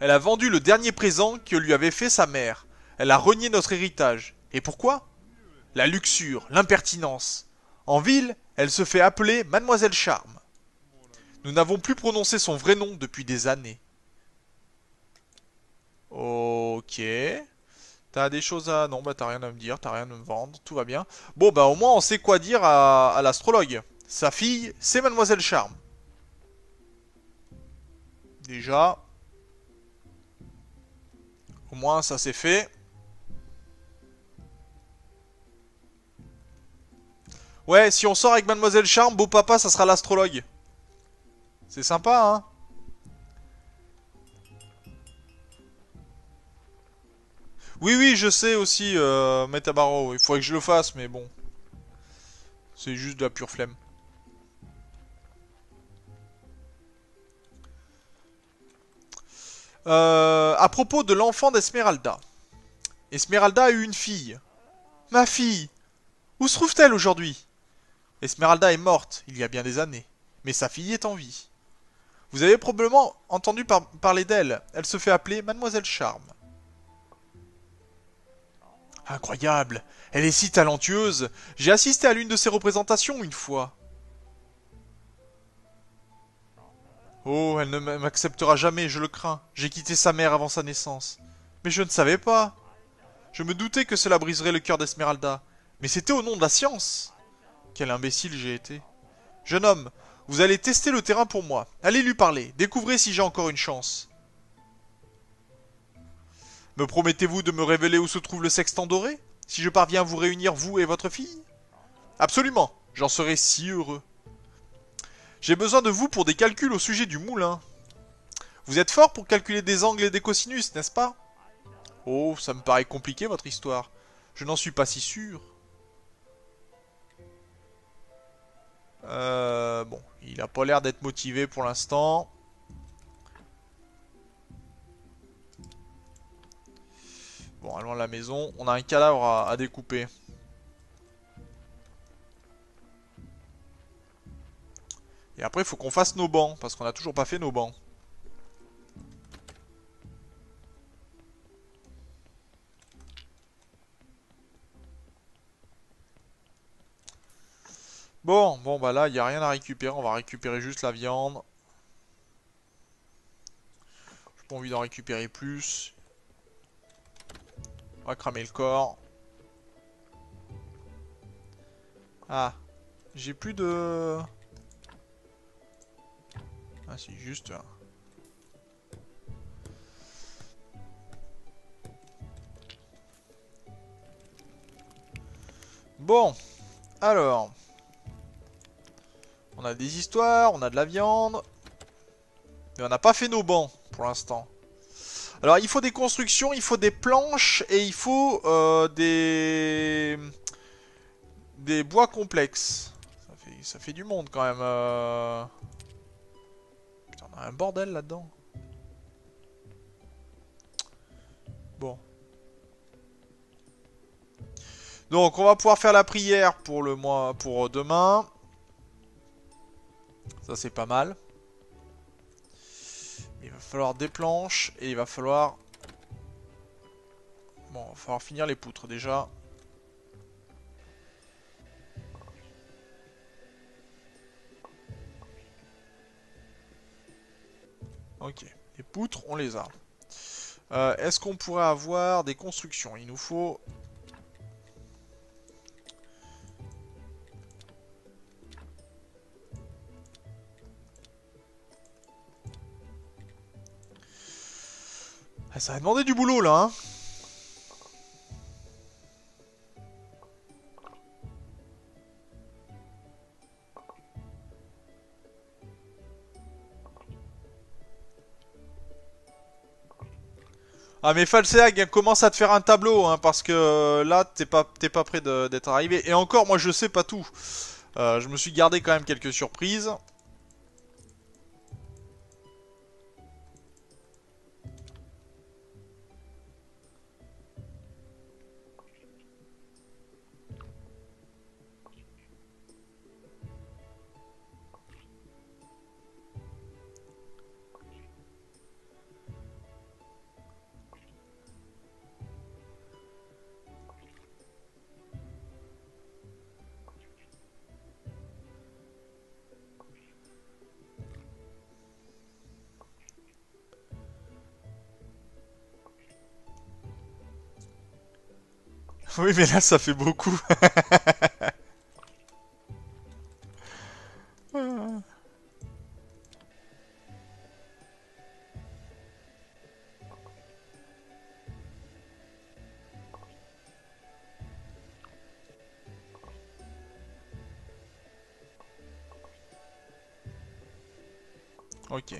Elle a vendu le dernier présent que lui avait fait sa mère. Elle a renié notre héritage. Et pourquoi? La luxure, l'impertinence. En ville, elle se fait appeler Mademoiselle Charme. Nous n'avons plus prononcé son vrai nom depuis des années. Ok. T'as des choses à... Non, bah t'as rien à me dire, t'as rien à me vendre, tout va bien. Bon, bah au moins on sait quoi dire à l'astrologue. Sa fille, c'est Mademoiselle Charme. Déjà, au moins ça c'est fait. Ouais, si on sort avec Mademoiselle Charme, beau papa, ça sera l'astrologue. C'est sympa, hein? Oui, oui, je sais aussi, Metabaro. Il faudrait que je le fasse, mais bon. C'est juste de la pure flemme. À propos de l'enfant d'Esmeralda. Esmeralda a eu une fille. Ma fille! Où se trouve-t-elle aujourd'hui? Esmeralda est morte, il y a bien des années. Mais sa fille est en vie. Vous avez probablement entendu parler d'elle. Elle se fait appeler Mademoiselle Charme. Incroyable! Elle est si talentueuse! J'ai assisté à l'une de ses représentations une fois. Oh, elle ne m'acceptera jamais, je le crains. J'ai quitté sa mère avant sa naissance. Mais je ne savais pas. Je me doutais que cela briserait le cœur d'Esmeralda. Mais c'était au nom de la science. Quel imbécile j'ai été. Jeune homme, vous allez tester le terrain pour moi. Allez lui parler. Découvrez si j'ai encore une chance. Me promettez-vous de me révéler où se trouve le sextant doré? Si je parviens à vous réunir, vous et votre fille? Absolument. J'en serai si heureux. J'ai besoin de vous pour des calculs au sujet du moulin. Vous êtes fort pour calculer des angles et des cosinus, n'est-ce pas? Oh, ça me paraît compliqué votre histoire. Je n'en suis pas si sûr. Bon, il a pas l'air d'être motivé pour l'instant. Bon, allons à la maison. On a un cadavre à découper. Et après, il faut qu'on fasse nos bancs, parce qu'on a toujours pas fait nos bancs. Bon, bon, bah là, il n'y a rien à récupérer. On va récupérer juste la viande. J'ai pas envie d'en récupérer plus. On va cramer le corps. Ah, j'ai plus de... Ah, si, juste... Bon, alors... On a des histoires, on a de la viande. Mais on n'a pas fait nos bancs, pour l'instant. Alors, il faut des constructions, il faut des planches, et il faut des bois complexes. Ça fait du monde, quand même. Putain, on a un bordel là-dedans. Bon. Donc, on va pouvoir faire la prière pour le mois, pour demain. Ça, c'est pas mal. Il va falloir des planches, et il va falloir... Bon, il va falloir finir les poutres, déjà. Ok. Les poutres, on les a. Est-ce qu'on pourrait avoir des constructions? Il nous faut... Ah, ça va demander du boulot, là, hein. Ah mais Falseag commence à te faire un tableau hein, parce que là t'es pas prêt d'être arrivé. Et encore moi je sais pas tout. Je me suis gardé quand même quelques surprises. Oui, mais là, ça fait beaucoup. Ok.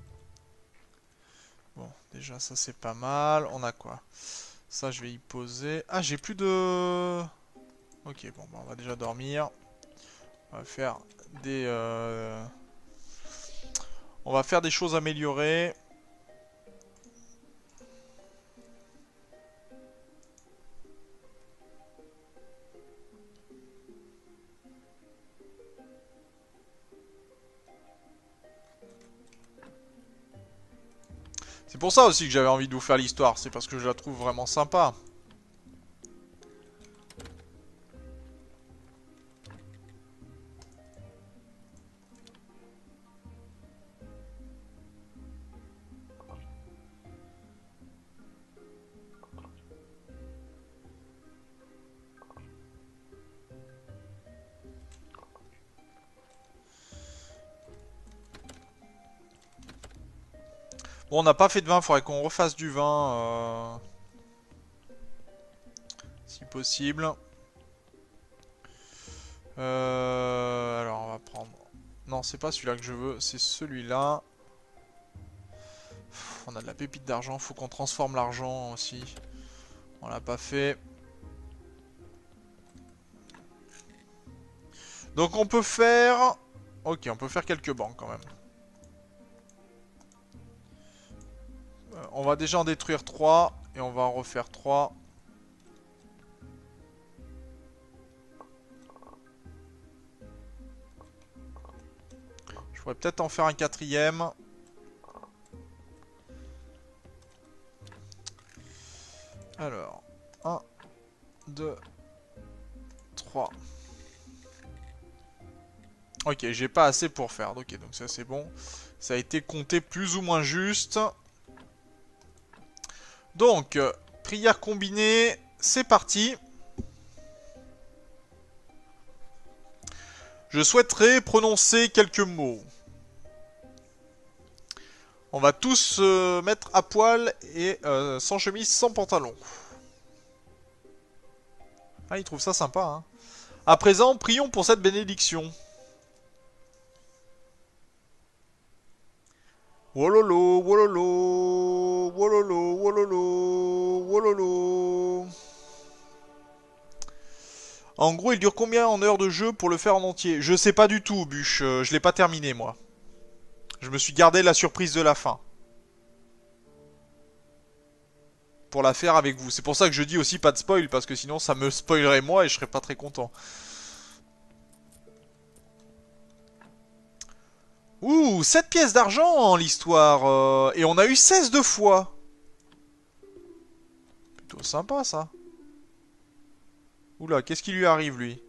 Bon, déjà, ça, c'est pas mal. On a quoi? Ça, je vais y poser. Ah, j'ai plus de... Ok, bon, bah, on va déjà dormir. On va faire des... On va faire des choses améliorées. C'est pour ça aussi que j'avais envie de vous faire l'histoire. C'est parce que je la trouve vraiment sympa. Bon, on n'a pas fait de vin. Faudrait qu'on refasse du vin. Si possible. Alors, on va prendre... Non, c'est pas celui-là que je veux. C'est celui-là. On a de la pépite d'argent. Faut qu'on transforme l'argent aussi. On l'a pas fait. Donc on peut faire... Ok, on peut faire quelques banques quand même. On va déjà en détruire 3. Et on va en refaire 3. Je pourrais peut-être en faire un quatrième. Alors, 1, 2, 3. Ok, j'ai pas assez pour faire. Ok, donc ça c'est bon. Ça a été compté plus ou moins juste. Donc, prière combinée, c'est parti. Je souhaiterais prononcer quelques mots. On va tous se mettre à poil et sans chemise, sans pantalon. Ah, il trouve ça sympa, hein. À présent, prions pour cette bénédiction. Wololo, wololo, wololo, wololo, wololo. En gros, il dure combien en heures de jeu pour le faire en entier? Je sais pas du tout, Bûche. Je l'ai pas terminé, moi. Je me suis gardé la surprise de la fin. Pour la faire avec vous. C'est pour ça que je dis aussi pas de spoil, parce que sinon ça me spoilerait moi et je serais pas très content. Ouh, 7 pièces d'argent l'histoire. Et on a eu 16 de fois. Plutôt sympa ça. Oula, qu'est-ce qui lui arrive lui?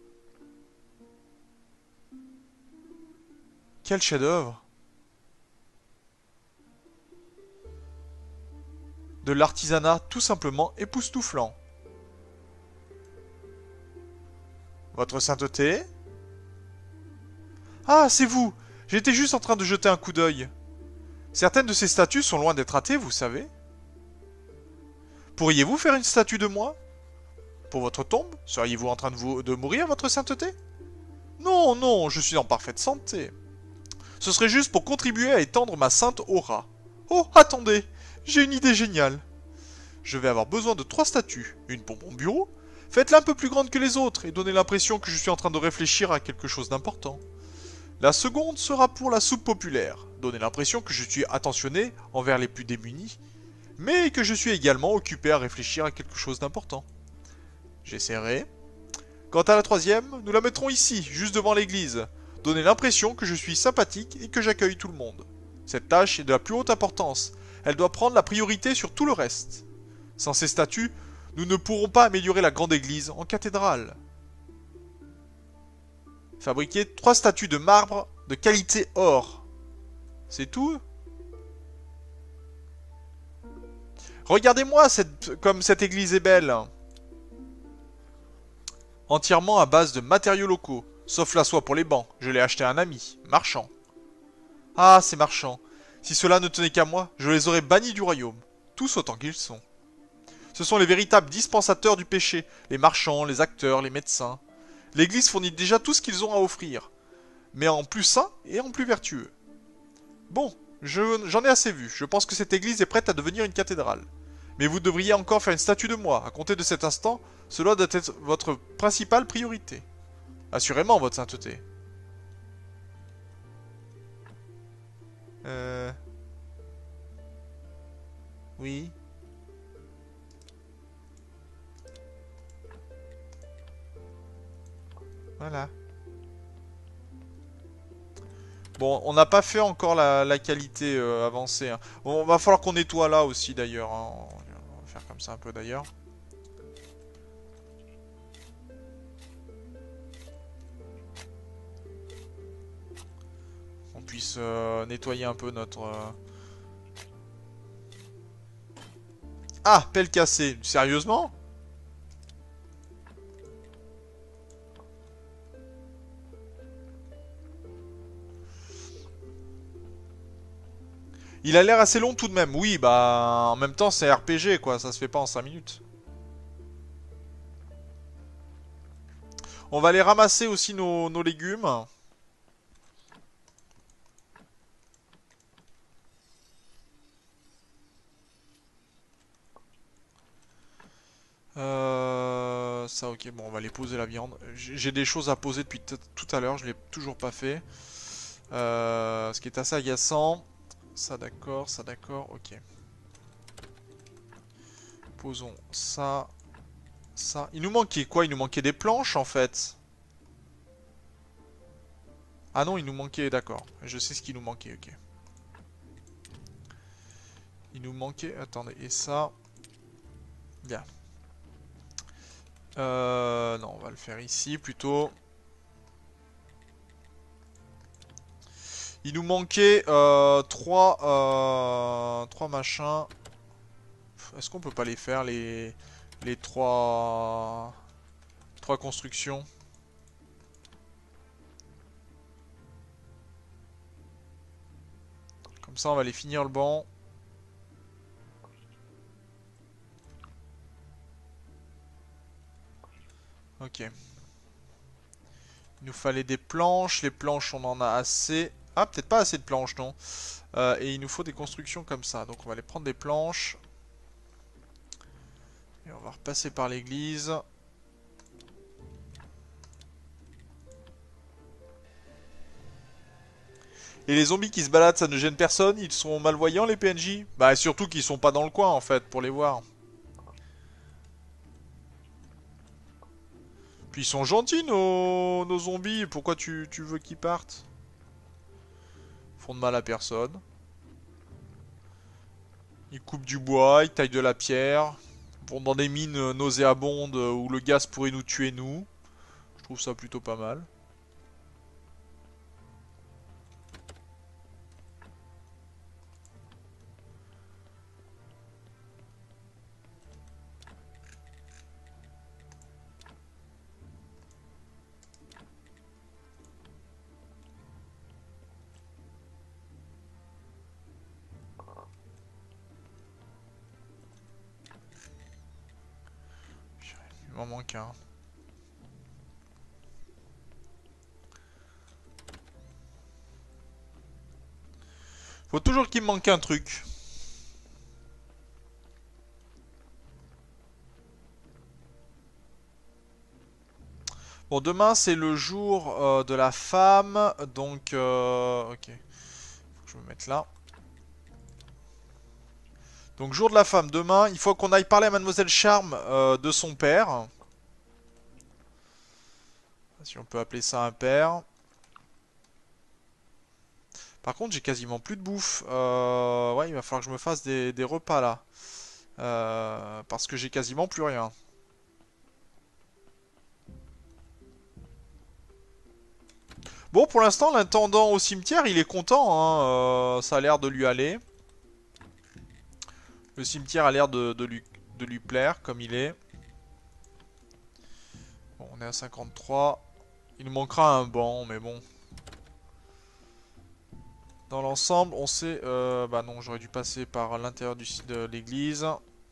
Quel chef-d'œuvre. De l'artisanat tout simplement époustouflant. Votre sainteté? Ah, c'est vous. J'étais juste en train de jeter un coup d'œil. Certaines de ces statues sont loin d'être athées, vous savez. Pourriez-vous faire une statue de moi? Pour votre tombe? Seriez-vous en train de mourir, votre sainteté? Non, non, je suis en parfaite santé. Ce serait juste pour contribuer à étendre ma sainte aura. Oh, attendez, j'ai une idée géniale. Je vais avoir besoin de 3 statues. Une pour mon bureau. Faites-la un peu plus grande que les autres et donnez l'impression que je suis en train de réfléchir à quelque chose d'important. La seconde sera pour la soupe populaire. Donnez l'impression que je suis attentionné envers les plus démunis, mais que je suis également occupé à réfléchir à quelque chose d'important. J'essaierai. Quant à la troisième, nous la mettrons ici, juste devant l'église. Donnez l'impression que je suis sympathique et que j'accueille tout le monde. Cette tâche est de la plus haute importance. Elle doit prendre la priorité sur tout le reste. Sans ces statues, nous ne pourrons pas améliorer la grande église en cathédrale. Fabriquer 3 statues de marbre de qualité or. C'est tout? Regardez-moi comme cette église est belle. Entièrement à base de matériaux locaux. Sauf la soie pour les bancs. Je l'ai acheté à un ami. Marchand. Ah, ces marchands. Si cela ne tenait qu'à moi, je les aurais bannis du royaume. Tous autant qu'ils sont. Ce sont les véritables dispensateurs du péché. Les marchands, les acteurs, les médecins. L'église fournit déjà tout ce qu'ils ont à offrir. Mais en plus sain et en plus vertueux. Bon, j'en ai assez vu. Je pense que cette église est prête à devenir une cathédrale. Mais vous devriez encore faire une statue de moi. À compter de cet instant, cela doit être votre principale priorité. Assurément, votre sainteté. Euh... Oui. Voilà. Bon, on n'a pas fait encore la qualité avancée. Hein. Bon, va falloir qu'on nettoie là aussi d'ailleurs. Hein. On va faire comme ça un peu d'ailleurs. On puisse nettoyer un peu notre... Ah, pelle cassée. Sérieusement? Il a l'air assez long tout de même. Oui, bah en même temps c'est RPG quoi, ça se fait pas en 5 minutes. On va aller ramasser aussi nos légumes. Ça ok, bon on va aller poser la viande. J'ai des choses à poser depuis tout à l'heure, je l'ai toujours pas fait. Ce qui est assez agaçant. Ça d'accord, ok. Posons ça, ça. Il nous manquait quoi? Il nous manquait des planches en fait. Ah non, il nous manquait, d'accord. Je sais ce qu'il nous manquait, ok. Il nous manquait, attendez, et ça. Bien. Non, on va le faire ici plutôt. Il nous manquait trois machins. Est-ce qu'on peut pas les faire, les trois constructions? Comme ça, on va aller finir le banc. Ok. Il nous fallait des planches. Les planches, on en a assez. Ah, peut-être pas assez de planches, non. Et il nous faut des constructions comme ça. Donc on va aller prendre des planches. Et on va repasser par l'église. Et les zombies qui se baladent, ça ne gêne personne? Ils sont malvoyants, les PNJ? Bah, surtout qu'ils sont pas dans le coin, en fait, pour les voir. Puis ils sont gentils, nos zombies. Pourquoi tu veux qu'ils partent? Ils font de mal à personne. Ils coupent du bois, ils taillent de la pierre. Vont dans des mines nauséabondes où le gaz pourrait nous tuer, nous. Je trouve ça plutôt pas mal. Il m'en manque un. Faut toujours qu'il me manque un truc. Bon, demain c'est le jour de la femme, donc ok. Faut que je me mette là. Donc jour de la femme, demain, il faut qu'on aille parler à Mademoiselle Charme de son père. Si on peut appeler ça un père. Par contre, j'ai quasiment plus de bouffe. Ouais, il va falloir que je me fasse des repas là. Parce que j'ai quasiment plus rien. Bon, pour l'instant, l'intendant au cimetière, il est content. Hein. Ça a l'air de lui aller. Le cimetière a l'air de lui plaire, comme il est. Bon, est à 53. Il nous manquera un banc, mais bon. Dans l'ensemble, on sait... bah non, j'aurais dû passer par l'intérieur de l'église.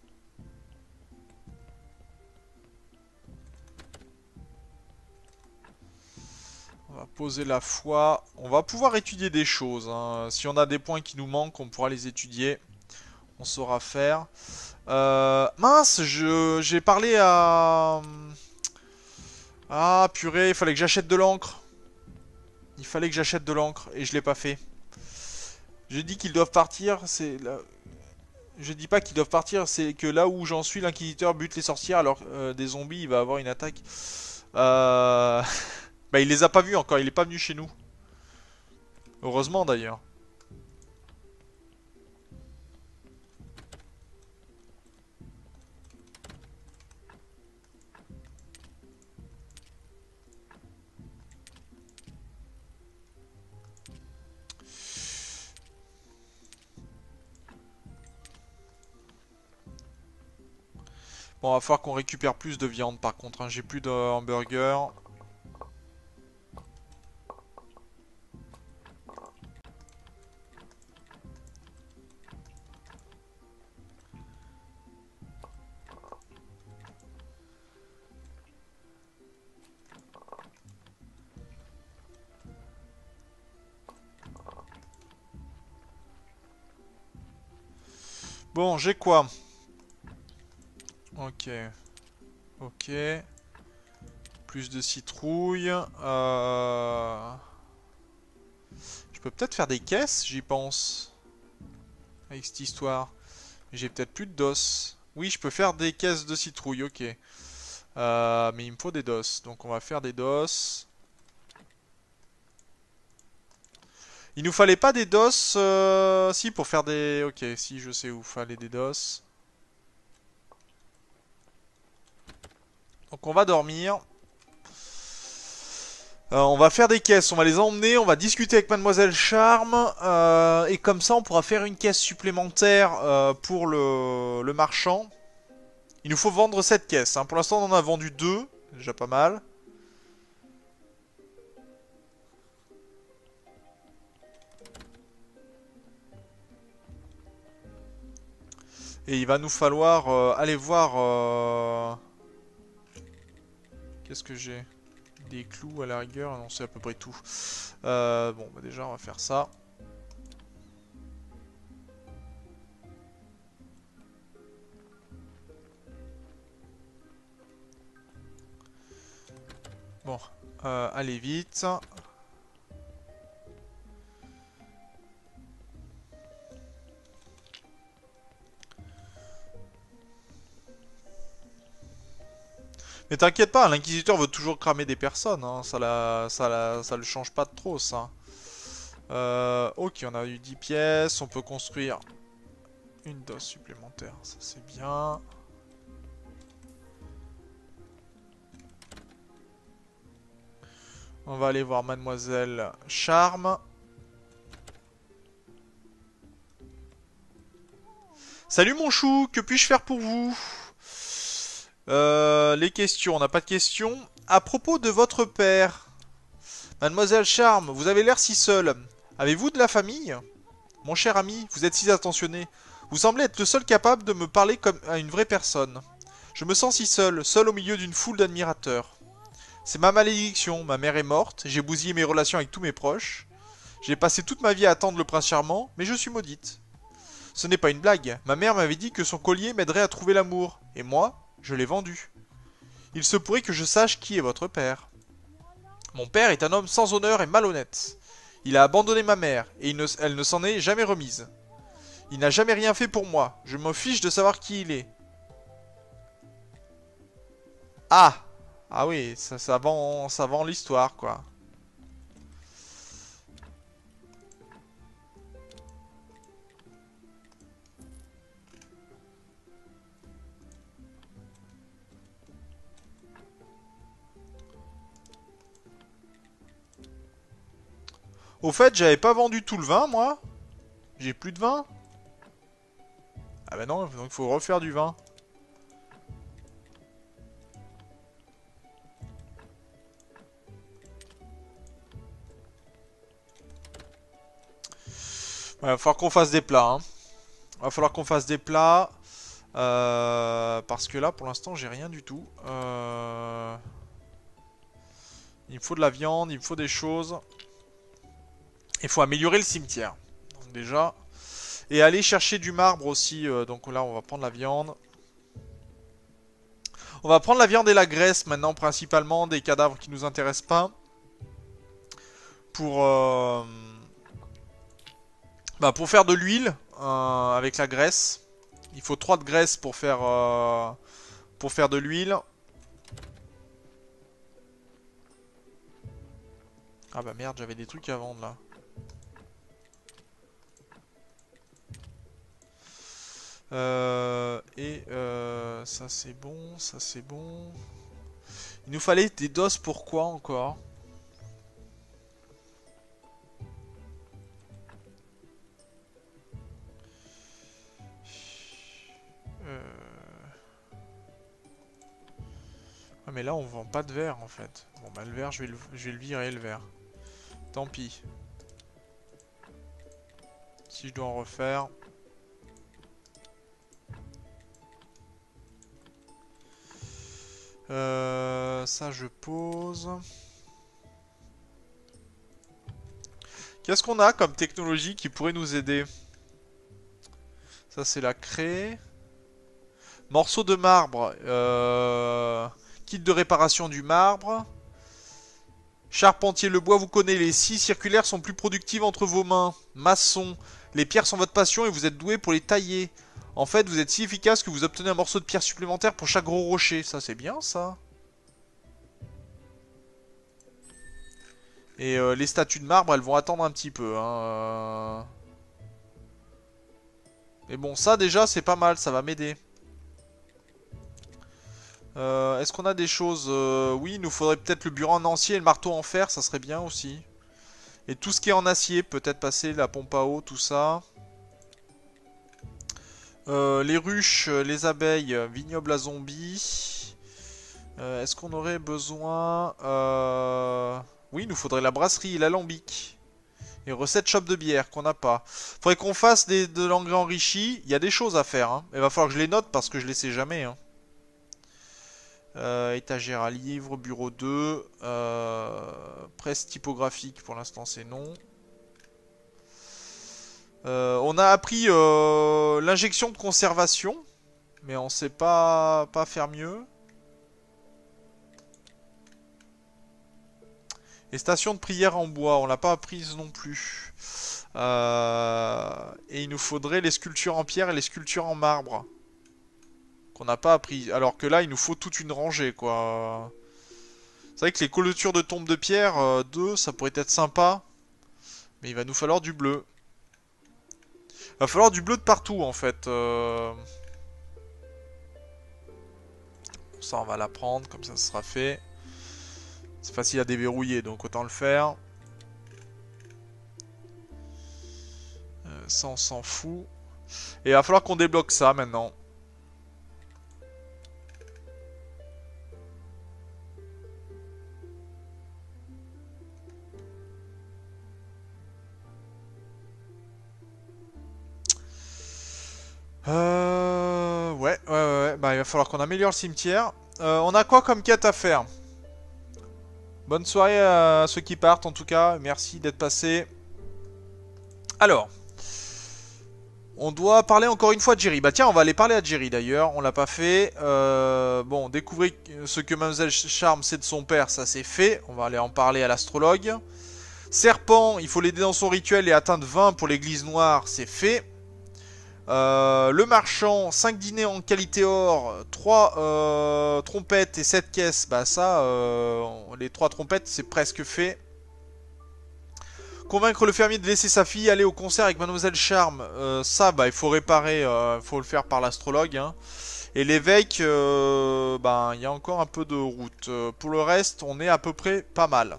On va poser la foi. On va pouvoir étudier des choses, hein. Si on a des points qui nous manquent, on pourra les étudier. On saura faire. Mince, j'ai parlé à... Ah, purée, il fallait que j'achète de l'encre. Il fallait que j'achète de l'encre et je l'ai pas fait. Je dis qu'ils doivent partir, c'est... Je dis pas qu'ils doivent partir, c'est que là où j'en suis, l'inquisiteur bute les sorcières alors des zombies, il va avoir une attaque. Euh... Bah il les a pas vus encore, il est pas venu chez nous. Heureusement d'ailleurs. Bon, va falloir qu'on récupère plus de viande par contre, hein. J'ai plus de hamburger. Bon, j'ai quoi? Ok. Ok. Plus de citrouille. Je peux peut-être faire des caisses, j'y pense. Avec cette histoire. J'ai peut-être plus de dos. Oui, je peux faire des caisses de citrouille, ok. Mais il me faut des dos. Donc on va faire des dos. Il nous fallait pas des dos... Si, pour faire des... Ok, si, je sais où fallait des dos. Donc on va dormir. On va faire des caisses, on va les emmener, on va discuter avec Mademoiselle Charme, et comme ça on pourra faire une caisse supplémentaire pour le marchand. Il nous faut vendre cette caisse, hein. Pour l'instant on en a vendu deux, déjà pas mal. Et il va nous falloir aller voir... Qu'est-ce que j'ai? Des clous à la rigueur, non c'est à peu près tout. Bon bah déjà on va faire ça. Bon, allez vite. Mais t'inquiète pas, l'inquisiteur veut toujours cramer des personnes, hein. Ça le change pas de trop, ça. Ok, on a eu 10 pièces, on peut construire une dose supplémentaire, ça c'est bien. On va aller voir Mademoiselle Charme. Salut mon chou, que puis-je faire pour vous? Les questions, on n'a pas de questions. À propos de votre père, Mademoiselle Charme, vous avez l'air si seule. Avez-vous de la famille? Mon cher ami, vous êtes si attentionné. Vous semblez être le seul capable de me parler comme à une vraie personne. Je me sens si seul, seul au milieu d'une foule d'admirateurs. C'est ma malédiction, ma mère est morte, j'ai bousillé mes relations avec tous mes proches. J'ai passé toute ma vie à attendre le prince charmant, mais je suis maudite. Ce n'est pas une blague, ma mère m'avait dit que son collier m'aiderait à trouver l'amour, et moi, je l'ai vendu. Il se pourrait que je sache qui est votre père. Mon père est un homme sans honneur et malhonnête. Il a abandonné ma mère, et elle ne s'en est jamais remise. Il n'a jamais rien fait pour moi, je me fiche de savoir qui il est. Ah! Ah oui, ça vend l'histoire, quoi. Au fait, j'avais pas vendu tout le vin, moi. J'ai plus de vin. Ah bah non, donc il faut refaire du vin. va falloir qu'on fasse des plats. Hein. Va falloir qu'on fasse des plats. Parce que là, pour l'instant, j'ai rien du tout. Il me faut de la viande, il me faut des choses. Il faut améliorer le cimetière. Donc déjà. Et aller chercher du marbre aussi. Donc là, on va prendre la viande. On va prendre la viande et la graisse maintenant, principalement. Des cadavres qui nous intéressent pas. Pour faire de l'huile avec la graisse. Il faut 3 de graisse pour faire de l'huile. Ah bah merde, j'avais des trucs à vendre là. Ça c'est bon, ça c'est bon. Il nous fallait des doses pour quoi encore? Ah mais là on vend pas de verre en fait. Bon bah le verre je vais le virer le verre. Tant pis. Si je dois en refaire. Ça je pose. Qu'est-ce qu'on a comme technologie qui pourrait nous aider? Ça c'est la craie. Morceau de marbre. Kit de réparation du marbre. Charpentier, le bois vous connaît. Les scies circulaires sont plus productives entre vos mains. Maçon. Les pierres sont votre passion et vous êtes doué pour les tailler. En fait, vous êtes si efficace que vous obtenez un morceau de pierre supplémentaire pour chaque gros rocher. Ça, c'est bien, ça. Et les statues de marbre, elles vont attendre un petit peu. Hein. Mais bon, ça, déjà, c'est pas mal. Ça va m'aider. Est-ce qu'on a des choses oui, il nous faudrait peut-être le burin en acier et le marteau en fer. Ça serait bien aussi. Et tout ce qui est en acier. Peut-être passer la pompe à eau, tout ça. Les ruches, les abeilles, vignoble à zombies. Est-ce qu'on aurait besoin... Oui, il nous faudrait la brasserie, l'alambic. Et recette shop de bière qu'on n'a pas. Faudrait qu'on fasse de l'engrais enrichi. Il y a des choses à faire. Hein. Il va falloir que je les note parce que je les sais jamais. Hein. Étagère à livres, bureau 2. Presse typographique, pour l'instant c'est non. On a appris l'injection de conservation. Mais on sait pas faire mieux. Et station de prière en bois, on l'a pas apprise non plus. Et il nous faudrait les sculptures en pierre et les sculptures en marbre. Qu'on n'a pas appris. Alors que là, il nous faut toute une rangée, quoi. C'est vrai que les clôtures de tombes de pierre, 2, ça pourrait être sympa. Mais il va nous falloir du bleu. Il va falloir du bleu de partout, en fait. Ça, on va la prendre, comme ça sera fait. C'est facile à déverrouiller, donc autant le faire. Ça, on s'en fout. Et il va falloir qu'on débloque ça, maintenant. Ouais. Bah, il va falloir qu'on améliore le cimetière. On a quoi comme quête à faire? Bonne soirée à ceux qui partent, en tout cas. Merci d'être passés. Alors. On doit parler encore une fois de Jerry. Bah tiens, on va aller parler à Jerry d'ailleurs. On l'a pas fait. Bon, découvrir ce que Mademoiselle Charme sait de son père, ça c'est fait. On va aller en parler à l'astrologue. Serpent, il faut l'aider dans son rituel et atteindre 20 pour l'église noire, c'est fait. Le marchand, 5 dîners en qualité or, 3 trompettes et 7 caisses. Bah ça, les 3 trompettes, c'est presque fait. Convaincre le fermier de laisser sa fille aller au concert avec Mademoiselle Charme. Ça, bah, il faut réparer, il faut le faire par l'astrologue. Hein. Et l'évêque, bah, il y a encore un peu de route. Pour le reste, on est à peu près pas mal.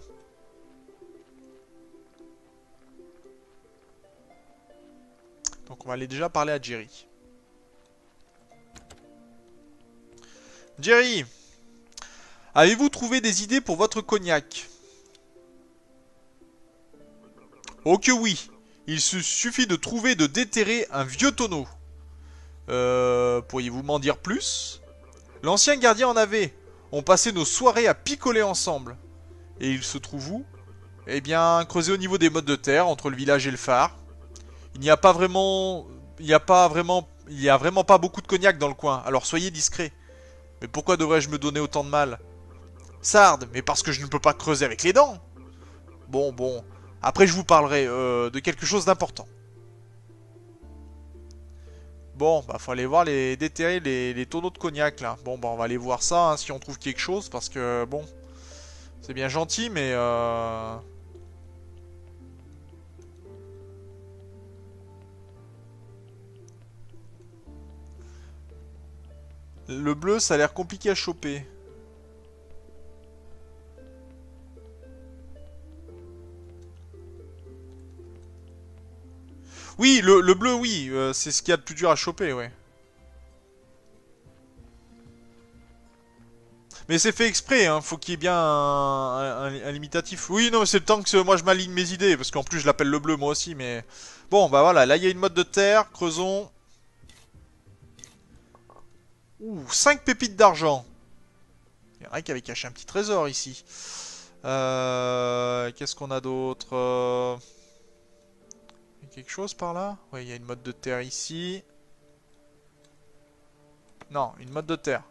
Donc on va aller déjà parler à Jerry. Jerry, avez-vous trouvé des idées pour votre cognac? Oh que oui. Il suffit de trouver et de déterrer un vieux tonneau. Pourriez-vous m'en dire plus? L'ancien gardien en avait. On passait nos soirées à picoler ensemble. Et il se trouve où? Eh bien, creusé au niveau des mottes de terre, entre le village et le phare. Il n'y a pas vraiment... Il n'y a pas vraiment... Il y a vraiment pas beaucoup de cognac dans le coin, alors soyez discret. Mais pourquoi devrais-je me donner autant de mal? Sarde, mais parce que je ne peux pas creuser avec les dents. Bon, bon. Après, je vous parlerai de quelque chose d'important. Bon, bah faut aller voir déterrer les tonneaux de cognac là. Bon, bah on va aller voir ça hein, si on trouve quelque chose parce que bon, c'est bien gentil mais le bleu ça a l'air compliqué à choper. Oui, le bleu oui, c'est ce qu'il y a de plus dur à choper, ouais. Mais c'est fait exprès, hein, faut qu'il y ait bien un limitatif. Oui, non, c'est le temps que moi je m'aligne mes idées, parce qu'en plus je l'appelle le bleu moi aussi, mais... Bon, bah voilà, là il y a une motte de terre, creusons. Ouh, 5 pépites d'argent. Il y en a qui avait caché un petit trésor ici. Qu'est-ce qu'on a d'autre Il y a quelque chose par là? Oui, il y a une motte de terre ici. Non, une motte de terre.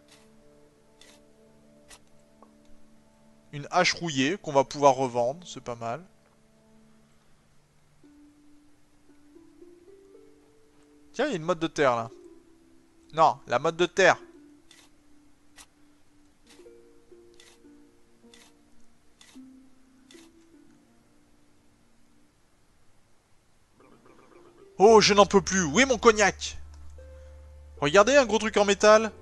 Une hache rouillée qu'on va pouvoir revendre, c'est pas mal. Tiens, il y a une motte de terre là. Non, la motte de terre. Oh, je n'en peux plus. Où est mon cognac? Regardez, un gros truc en métal.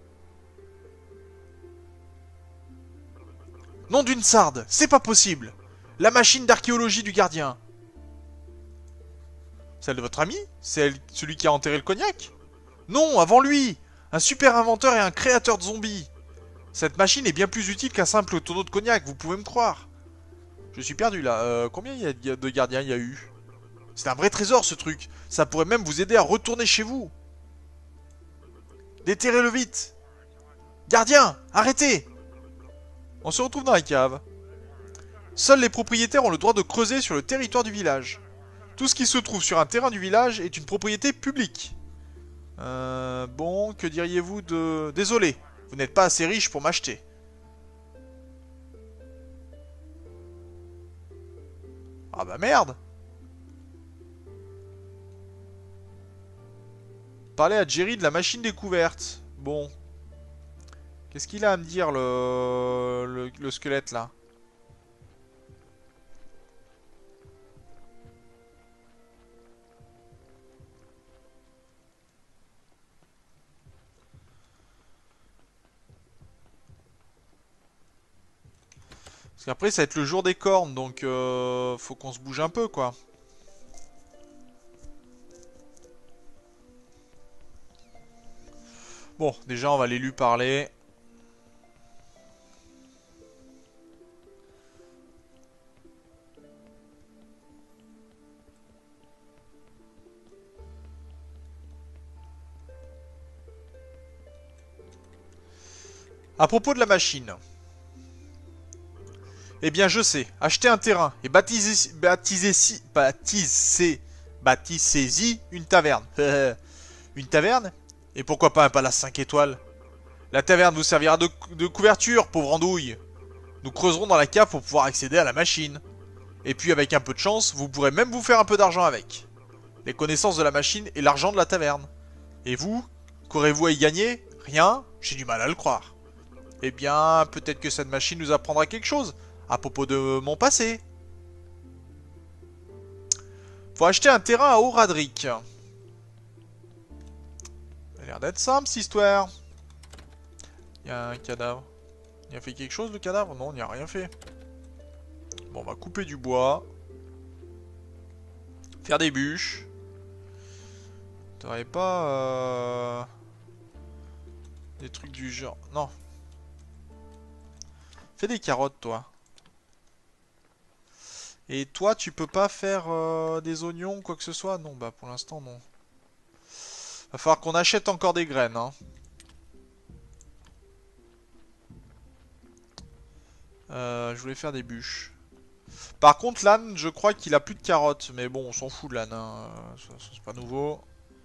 Nom d'une sarde, c'est pas possible. La machine d'archéologie du gardien. Celle de votre ami? Celui qui a enterré le cognac? Non, avant lui. Un super inventeur et un créateur de zombies. Cette machine est bien plus utile qu'un simple tonneau de cognac, vous pouvez me croire. Je suis perdu là. Combien il y a de gardiens il y a eu? C'est un vrai trésor ce truc. Ça pourrait même vous aider à retourner chez vous. Déterrez-le vite. Gardien, arrêtez. On se retrouve dans la cave. Seuls les propriétaires ont le droit de creuser sur le territoire du village. Tout ce qui se trouve sur un terrain du village est une propriété publique. Bon, que diriez-vous de... Désolé, vous n'êtes pas assez riche pour m'acheter. Ah bah merde. Parler à Jerry de la machine découverte. Bon. Qu'est-ce qu'il a à me dire, le squelette, là? Parce qu'après, ça va être le jour des cornes, donc faut qu'on se bouge un peu, quoi. Bon, déjà, on va aller lui parler. À propos de la machine. Eh bien, je sais. Achetez un terrain et baptisez-y une taverne. Une taverne? Et pourquoi pas un palace 5 étoiles? La taverne vous servira de couverture, pauvre andouille. Nous creuserons dans la cave pour pouvoir accéder à la machine. Et puis, avec un peu de chance, vous pourrez même vous faire un peu d'argent avec. Les connaissances de la machine et l'argent de la taverne. Et vous? Qu'aurez-vous à y gagner? Rien? J'ai du mal à le croire. Eh bien, peut-être que cette machine nous apprendra quelque chose à propos de mon passé. Faut acheter un terrain à Oradric. Ça a l'air d'être simple, cette histoire. Il y a un cadavre. Il a fait quelque chose, le cadavre? Non, il n'y a rien fait. Bon, on va couper du bois. Faire des bûches. T'aurais pas... des trucs du genre... Non. Fais des carottes, toi. Et toi, tu peux pas faire des oignons, quoi que ce soit? Non, bah pour l'instant, non. Va falloir qu'on achète encore des graines, hein. Je voulais faire des bûches. Par contre, l'âne, je crois qu'il a plus de carottes. Mais bon, on s'en fout de l'âne, hein. Ça, c'est pas nouveau.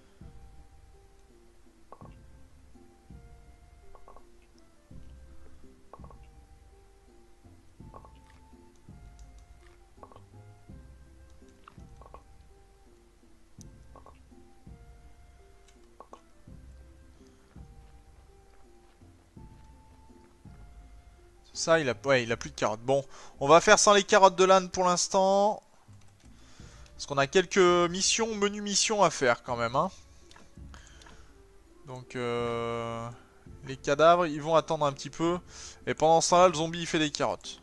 Ça, ouais, il a plus de carottes. Bon, on va faire sans les carottes de l'âne pour l'instant. Parce qu'on a quelques missions, menu missions à faire quand même, hein. Donc, les cadavres, ils vont attendre un petit peu. Et pendant ce temps-là, le zombie, il fait des carottes.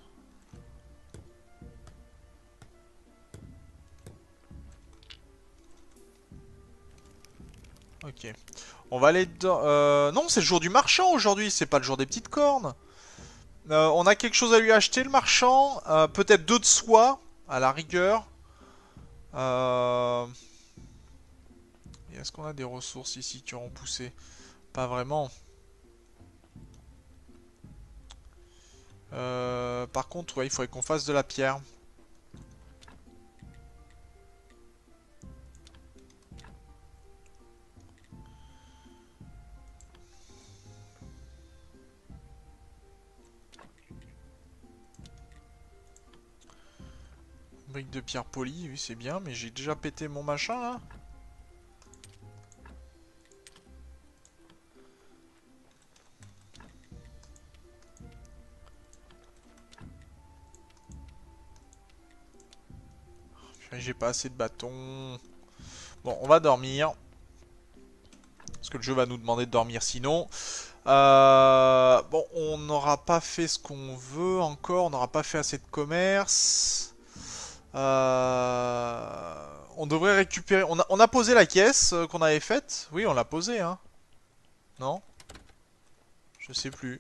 Ok. On va aller dans... non, c'est le jour du marchand aujourd'hui, c'est pas le jour des petites cornes. On a quelque chose à lui acheter, le marchand. Peut-être deux de soie, à la rigueur. Euh... Est-ce qu'on a des ressources ici qui auront poussé? Pas vraiment. Par contre, ouais, il faudrait qu'on fasse de la pierre. Brique de pierre polie, oui, c'est bien, mais j'ai déjà pété mon machin là. J'ai pas assez de bâtons. Bon, on va dormir. Parce que le jeu va nous demander de dormir sinon. Bon, on n'aura pas fait ce qu'on veut encore. On n'aura pas fait assez de commerce. On devrait récupérer... On a posé la caisse qu'on avait faite. Oui, on l'a posée, hein. Non? Je sais plus.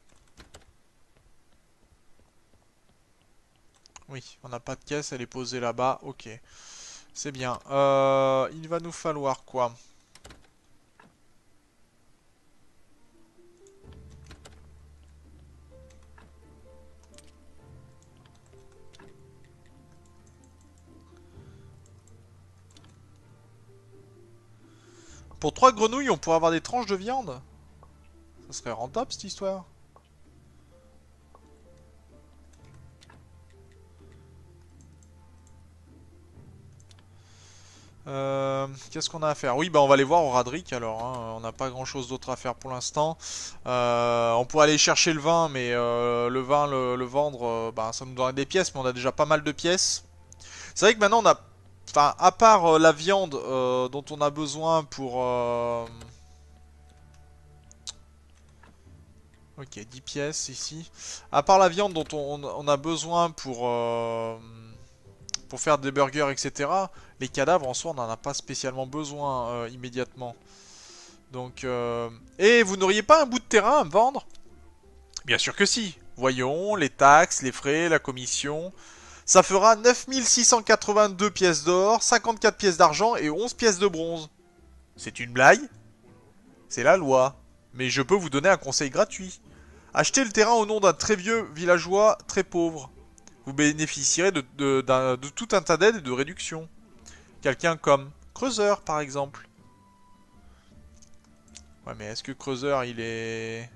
Oui, on n'a pas de caisse, elle est posée là-bas. Ok, c'est bien. Il va nous falloir quoi? Pour 3 grenouilles, on pourrait avoir des tranches de viande? Ça serait rentable cette histoire. Qu'est-ce qu'on a à faire? Oui, bah on va aller voir au Radric alors, hein. On n'a pas grand chose d'autre à faire pour l'instant. On pourrait aller chercher le vin, mais le vin, le vendre, bah, ça nous donnerait des pièces, mais on a déjà pas mal de pièces. C'est vrai que maintenant on a... Enfin, à part la viande dont on a besoin pour... Ok, 10 pièces ici. À part la viande dont on a besoin pour faire des burgers, etc. Les cadavres en soi, on n'en a pas spécialement besoin immédiatement. Donc, et vous n'auriez pas un bout de terrain à me vendre? Bien sûr que si. Voyons, les taxes, les frais, la commission. Ça fera 9682 pièces d'or, 54 pièces d'argent et 11 pièces de bronze. C'est une blague? C'est la loi. Mais je peux vous donner un conseil gratuit. Achetez le terrain au nom d'un très vieux villageois très pauvre. Vous bénéficierez de tout un tas d'aides et de réductions. Quelqu'un comme Creuseur, par exemple. Ouais, mais est-ce que Creuseur, il est...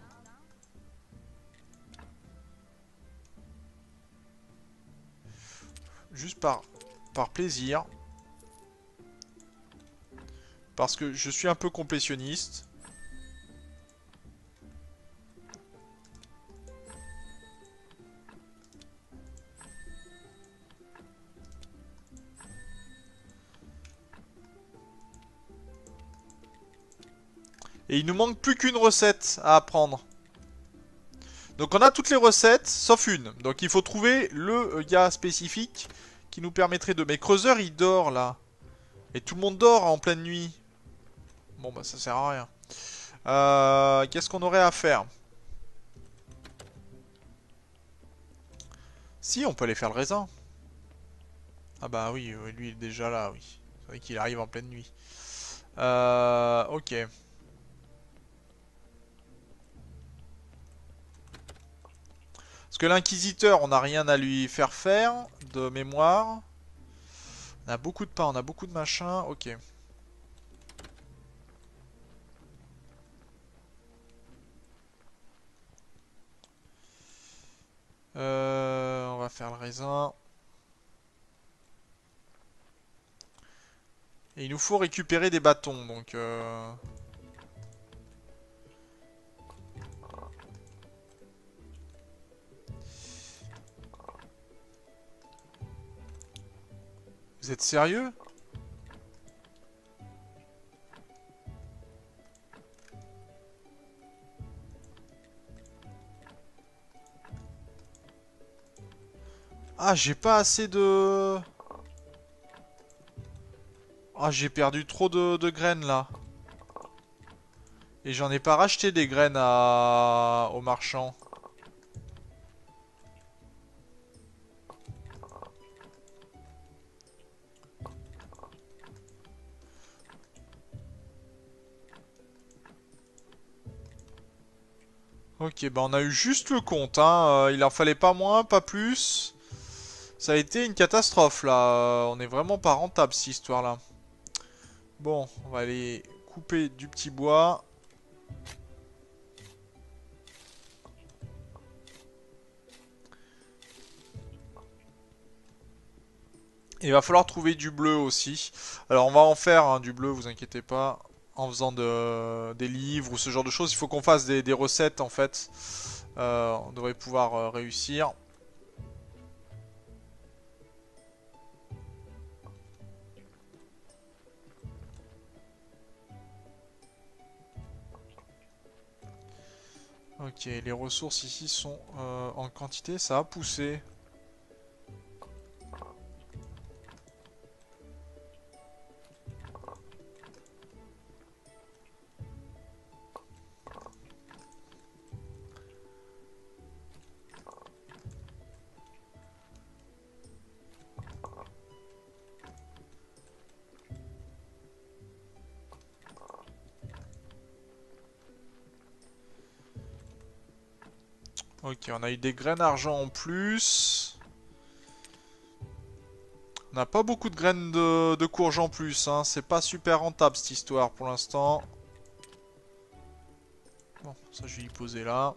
Juste par plaisir. Parce que je suis un peu complétionniste. Et il nous manque plus qu'une recette à apprendre. Donc on a toutes les recettes, sauf une. Donc il faut trouver le gars spécifique qui nous permettrait de... Mais Creuseur, il dort là. Et tout le monde dort en pleine nuit. Bon bah ça sert à rien. Qu'est-ce qu'on aurait à faire? Si, on peut aller faire le raisin. Ah bah oui, lui il est déjà là, oui. C'est vrai qu'il arrive en pleine nuit. Ok. Parce que l'inquisiteur, on n'a rien à lui faire faire, de mémoire. On a beaucoup de pain, on a beaucoup de machin, ok. On va faire le raisin. Et il nous faut récupérer des bâtons, donc... Vous êtes sérieux? Ah, j'ai pas assez de... Ah, j'ai perdu trop de graines, là. Et j'en ai pas racheté des graines au marchand. Ok, bah on a eu juste le compte, hein. Il en fallait pas moins, pas plus. Ça a été une catastrophe, là. On est vraiment pas rentable, cette histoire-là. Bon, on va aller couper du petit bois. Il va falloir trouver du bleu aussi. Alors on va en faire hein, du bleu, vous inquiétez pas. En faisant des livres ou ce genre de choses. Il faut qu'on fasse des recettes en fait. On devrait pouvoir réussir. Ok, les ressources ici sont en quantité. Ça a poussé. Ok, on a eu des graines argent en plus. On n'a pas beaucoup de graines de courge en plus. Hein. C'est pas super rentable cette histoire pour l'instant. Bon, ça je vais y poser là.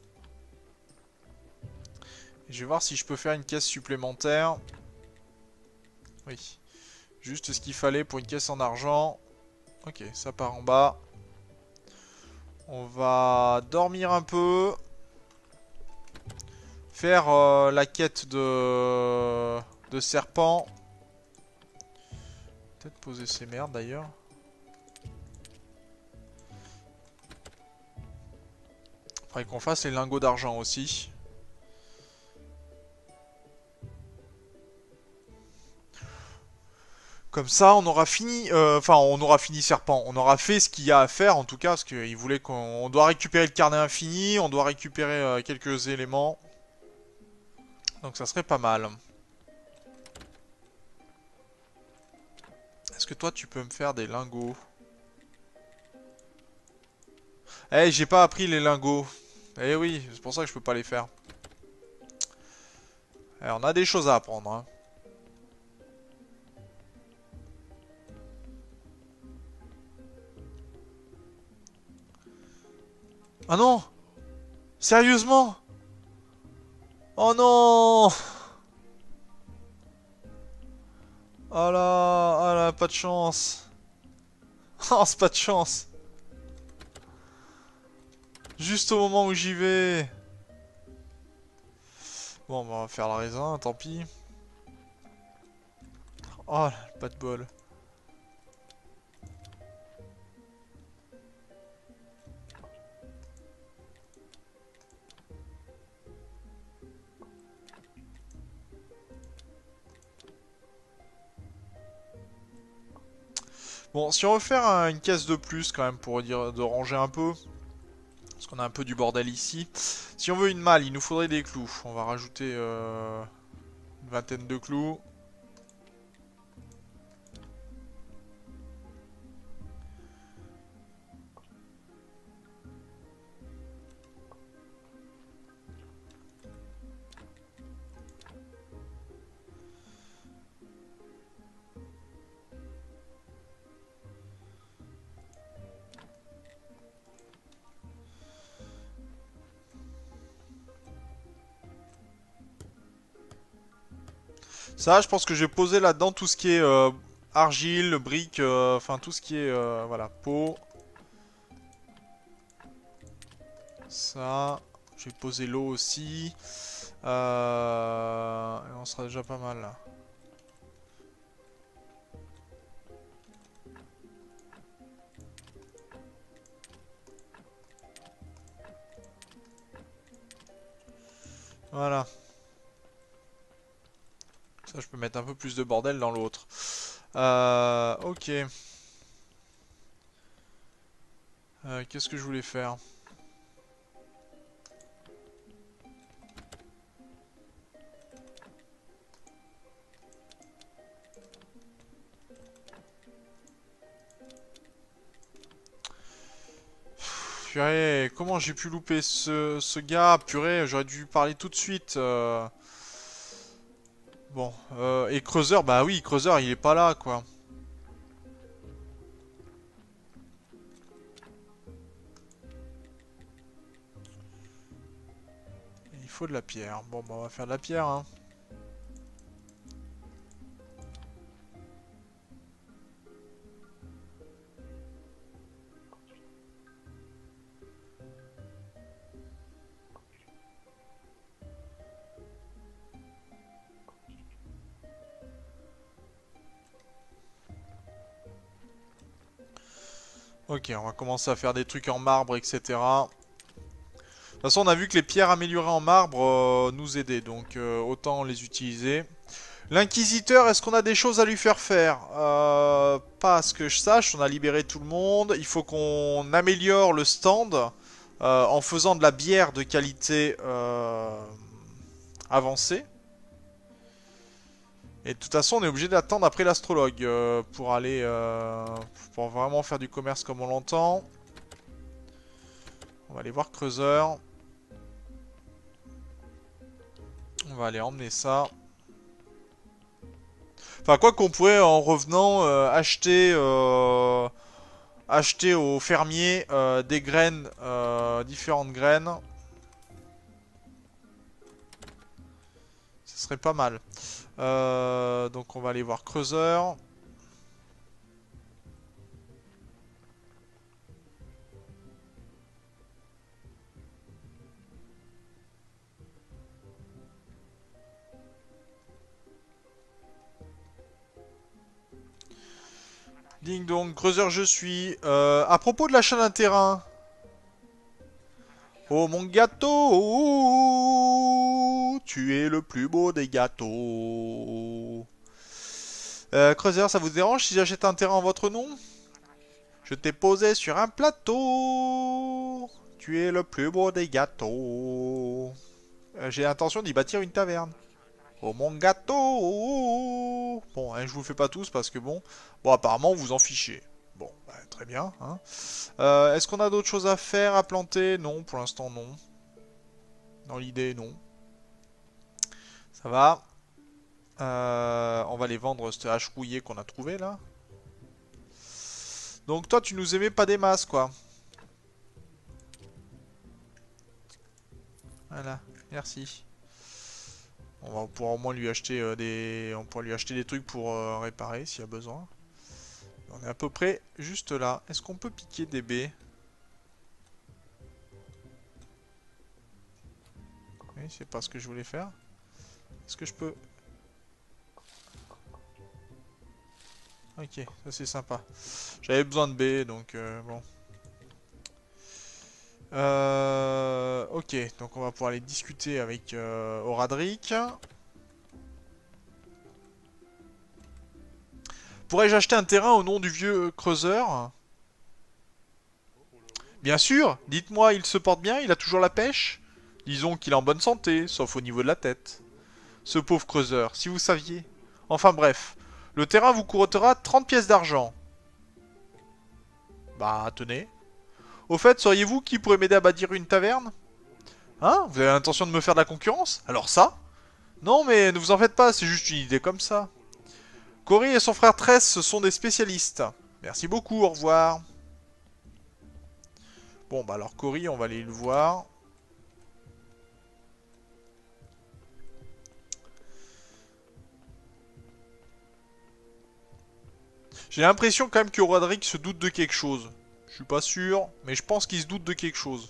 Et je vais voir si je peux faire une caisse supplémentaire. Oui. Juste ce qu'il fallait pour une caisse en argent. Ok, ça part en bas. On va dormir un peu. Faire la quête de serpent. Peut-être poser ces merdes d'ailleurs. Faudrait qu'on fasse les lingots d'argent aussi. Comme ça, on aura fini... Enfin, on aura fini serpent. On aura fait ce qu'il y a à faire en tout cas. Parce qu'il voulait qu'on... On doit récupérer le carnet infini. On doit récupérer quelques éléments. Donc ça serait pas mal. Est-ce que toi, tu peux me faire des lingots? Eh, j'ai pas appris les lingots. Eh oui, c'est pour ça que je peux pas les faire. Eh, on a des choses à apprendre, hein. Ah non! Sérieusement? Oh non! Ah là, pas de chance. Oh, c'est pas de chance. Juste au moment où j'y vais. Bon, bah, on va faire le raisin, tant pis. Oh, pas de bol. Bon, si on veut faire une caisse de plus quand même pour dire de ranger un peu, parce qu'on a un peu du bordel ici. Si on veut une malle, il nous faudrait des clous. On va rajouter une vingtaine de clous. Ça, je pense que je vais poser là-dedans tout ce qui est argile, briques, enfin tout ce qui est, voilà, peau. Ça, je vais poser l'eau aussi. Et on sera déjà pas mal là. Voilà. Ça, je peux mettre un peu plus de bordel dans l'autre. Ok. Qu'est-ce que je voulais faire? Purée, comment j'ai pu louper ce gars? Purée, j'aurais dû parler tout de suite. Bon, et Creuseur, bah oui, Creuseur, il est pas là, quoi. Il faut de la pierre. Bon, bah on va faire de la pierre, hein. Ok, on va commencer à faire des trucs en marbre, etc. De toute façon, on a vu que les pierres améliorées en marbre nous aidaient, donc autant les utiliser. L'Inquisiteur, est-ce qu'on a des choses à lui faire faire? Pas à ce que je sache, on a libéré tout le monde. Il faut qu'on améliore le stand en faisant de la bière de qualité avancée. Et de toute façon, on est obligé d'attendre après l'astrologue pour aller... pour vraiment faire du commerce comme on l'entend. On va aller voir Creuseur. On va aller emmener ça. Enfin, quoi qu'on pourrait, en revenant, acheter aux fermiers des graines, différentes graines. Ce serait pas mal. Donc on va aller voir Creuseur. Ding dong, Creuseur je suis. À propos de l'achat d'un terrain. Oh mon gâteau, tu es le plus beau des gâteaux. Creuseur, ça vous dérange si j'achète un terrain en votre nom? Je t'ai posé sur un plateau. Tu es le plus beau des gâteaux. J'ai l'intention d'y bâtir une taverne. Oh mon gâteau. Bon, hein, je vous le fais pas tous parce que bon... Bon, apparemment, vous en fichez. Bon, bah, très bien. Hein. Est-ce qu'on a d'autres choses à faire, à planter? Non, pour l'instant, non. Dans l'idée, non. Ça va. On va les vendre, cette hache rouillée qu'on a trouvé là. Donc toi, tu nous aimais pas des masses, quoi. Voilà, merci. On va pouvoir au moins lui acheter on pourra lui acheter des trucs pour réparer s'il y a besoin. On est à peu près juste là. Est-ce qu'on peut piquer des baies? Oui, c'est pas ce que je voulais faire. Est-ce que je peux... Ok, ça c'est sympa. J'avais besoin de baies, donc bon. Ok, donc on va pouvoir aller discuter avec Oradric. Pourrais-je acheter un terrain au nom du vieux creuseur? Bien sûr, dites-moi, il se porte bien, il a toujours la pêche? Disons qu'il est en bonne santé, sauf au niveau de la tête. Ce pauvre creuseur, si vous saviez. Enfin bref, le terrain vous coûtera 30 pièces d'argent. Bah, tenez. Au fait, sauriez-vous qui pourrait m'aider à bâtir une taverne? Hein? Vous avez l'intention de me faire de la concurrence? Alors ça? Non, mais ne vous en faites pas, c'est juste une idée comme ça. Cory et son frère Tress sont des spécialistes. Merci beaucoup, au revoir. Bon, bah alors Cory, on va aller le voir. J'ai l'impression quand même que Roderick se doute de quelque chose. Je suis pas sûr, mais je pense qu'il se doute de quelque chose.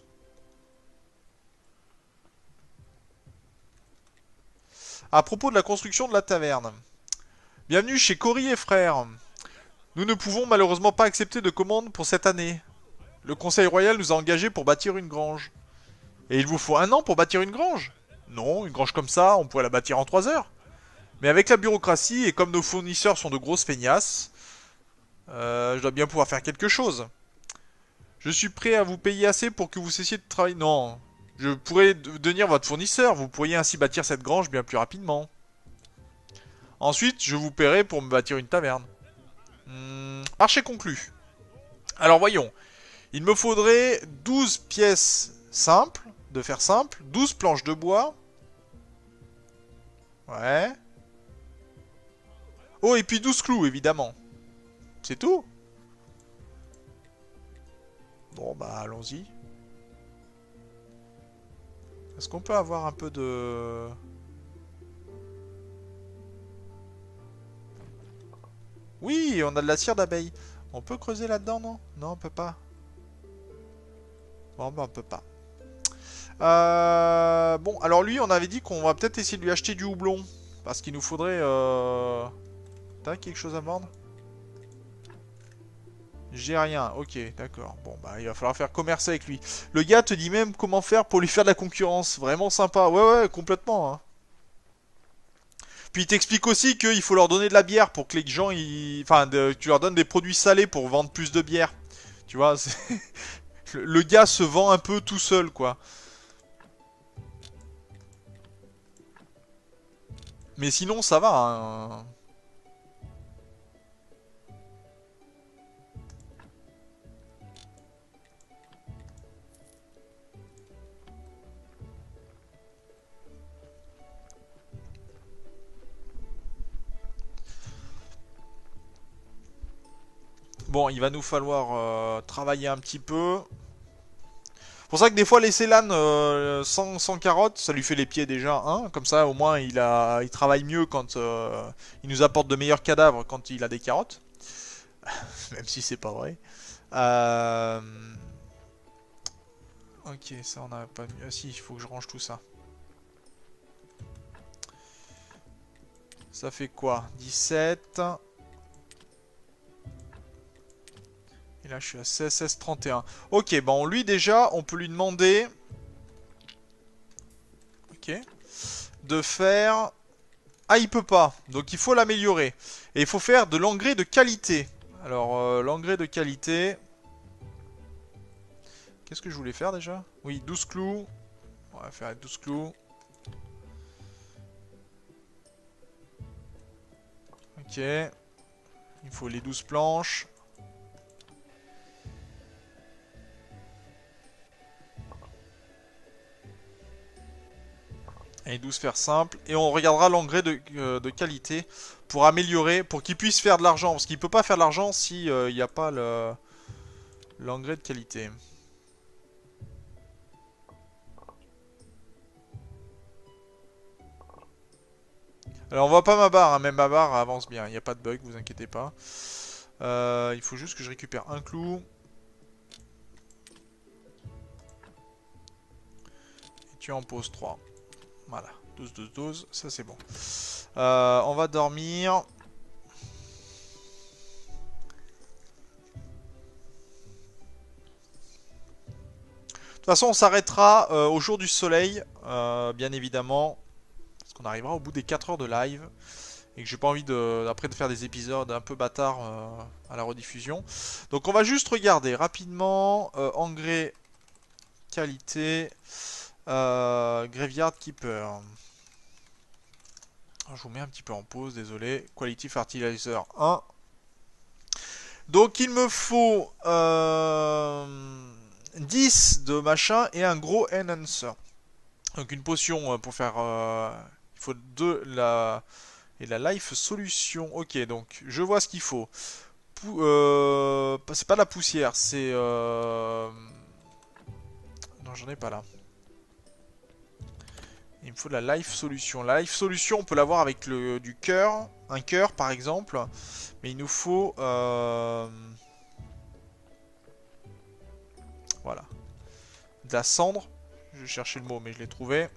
À propos de la construction de la taverne. Bienvenue chez Cory et Frères. Nous ne pouvons malheureusement pas accepter de commande pour cette année. Le Conseil Royal nous a engagés pour bâtir une grange. Et il vous faut 1 an pour bâtir une grange? Non, une grange comme ça, on pourrait la bâtir en 3 heures. Mais avec la bureaucratie, et comme nos fournisseurs sont de grosses feignasses, je dois bien pouvoir faire quelque chose. Je suis prêt à vous payer assez pour que vous cessiez de travailler. Non, je pourrais devenir votre fournisseur. Vous pourriez ainsi bâtir cette grange bien plus rapidement. Ensuite, je vous paierai pour me bâtir une taverne. Marché conclu. Alors voyons. Il me faudrait 12 pièces simples, de fer simple, 12 planches de bois. Ouais. Oh, et puis 12 clous, évidemment. C'est tout? Bon, bah, allons-y. Est-ce qu'on peut avoir un peu de... Oui, on a de la cire d'abeille. On peut creuser là-dedans, non? Non, on peut pas. Bon, bah, on peut pas. Bon, alors lui, on avait dit qu'on va peut-être essayer de lui acheter du houblon. Parce qu'il nous faudrait... T'as quelque chose à vendre? J'ai rien, ok, d'accord. Bon, bah, il va falloir faire commerce avec lui. Le gars te dit même comment faire pour lui faire de la concurrence. Vraiment sympa. Ouais, ouais, complètement. Hein. Puis il t'explique aussi qu'il faut leur donner de la bière pour que les gens, enfin, tu leur donnes des produits salés pour vendre plus de bière. Tu vois, le gars se vend un peu tout seul, quoi. Mais sinon, ça va. Hein. Bon, il va nous falloir travailler un petit peu. C'est pour ça que des fois, laisser l'âne sans carottes, ça lui fait les pieds déjà. Hein comme ça, au moins, il travaille mieux quand il nous apporte de meilleurs cadavres quand il a des carottes. Même si c'est pas vrai. Euh... Ok, ça on a pas mis. Ah si, il faut que je range tout ça. Ça fait quoi? 17. Et là, je suis à 16, 16, 31. Ok, bon, lui déjà, on peut lui demander... Ok. De faire... Ah, il peut pas. Donc, il faut l'améliorer. Et il faut faire de l'engrais de qualité. Alors, l'engrais de qualité... Qu'est-ce que je voulais faire déjà? Oui, 12 clous. On va faire 12 clous. Ok. Il faut les 12 planches. Et 12 fers simples. Et on regardera l'engrais de qualité pour améliorer, pour qu'il puisse faire de l'argent. Parce qu'il peut pas faire de l'argent si il n'y a pas l'engrais de qualité. Alors on voit pas ma barre, hein, même ma barre avance bien, il n'y a pas de bug, vous inquiétez pas. Il faut juste que je récupère un clou. Et tu en poses 3. Voilà, 12, 12, 12, ça c'est bon. On va dormir. De toute façon on s'arrêtera au jour du soleil, bien évidemment. Parce qu'on arrivera au bout des 4 heures de live. Et que j'ai pas envie après de faire des épisodes un peu bâtards à la rediffusion. Donc on va juste regarder rapidement. Engrais, qualité, Graveyard Keeper. Alors, je vous mets un petit peu en pause, désolé. Quality Fertilizer 1. Donc il me faut 10 de machin et un gros enhancer. Donc une potion pour faire... il faut 2 et la life solution. Ok, donc je vois ce qu'il faut. C'est pas de la poussière, c'est... Non, j'en ai pas là. Il me faut de la life solution. La life solution, on peut l'avoir avec du cœur. Un cœur, par exemple. Mais il nous faut... Voilà. De la cendre. Je cherchais le mot, mais je l'ai trouvé.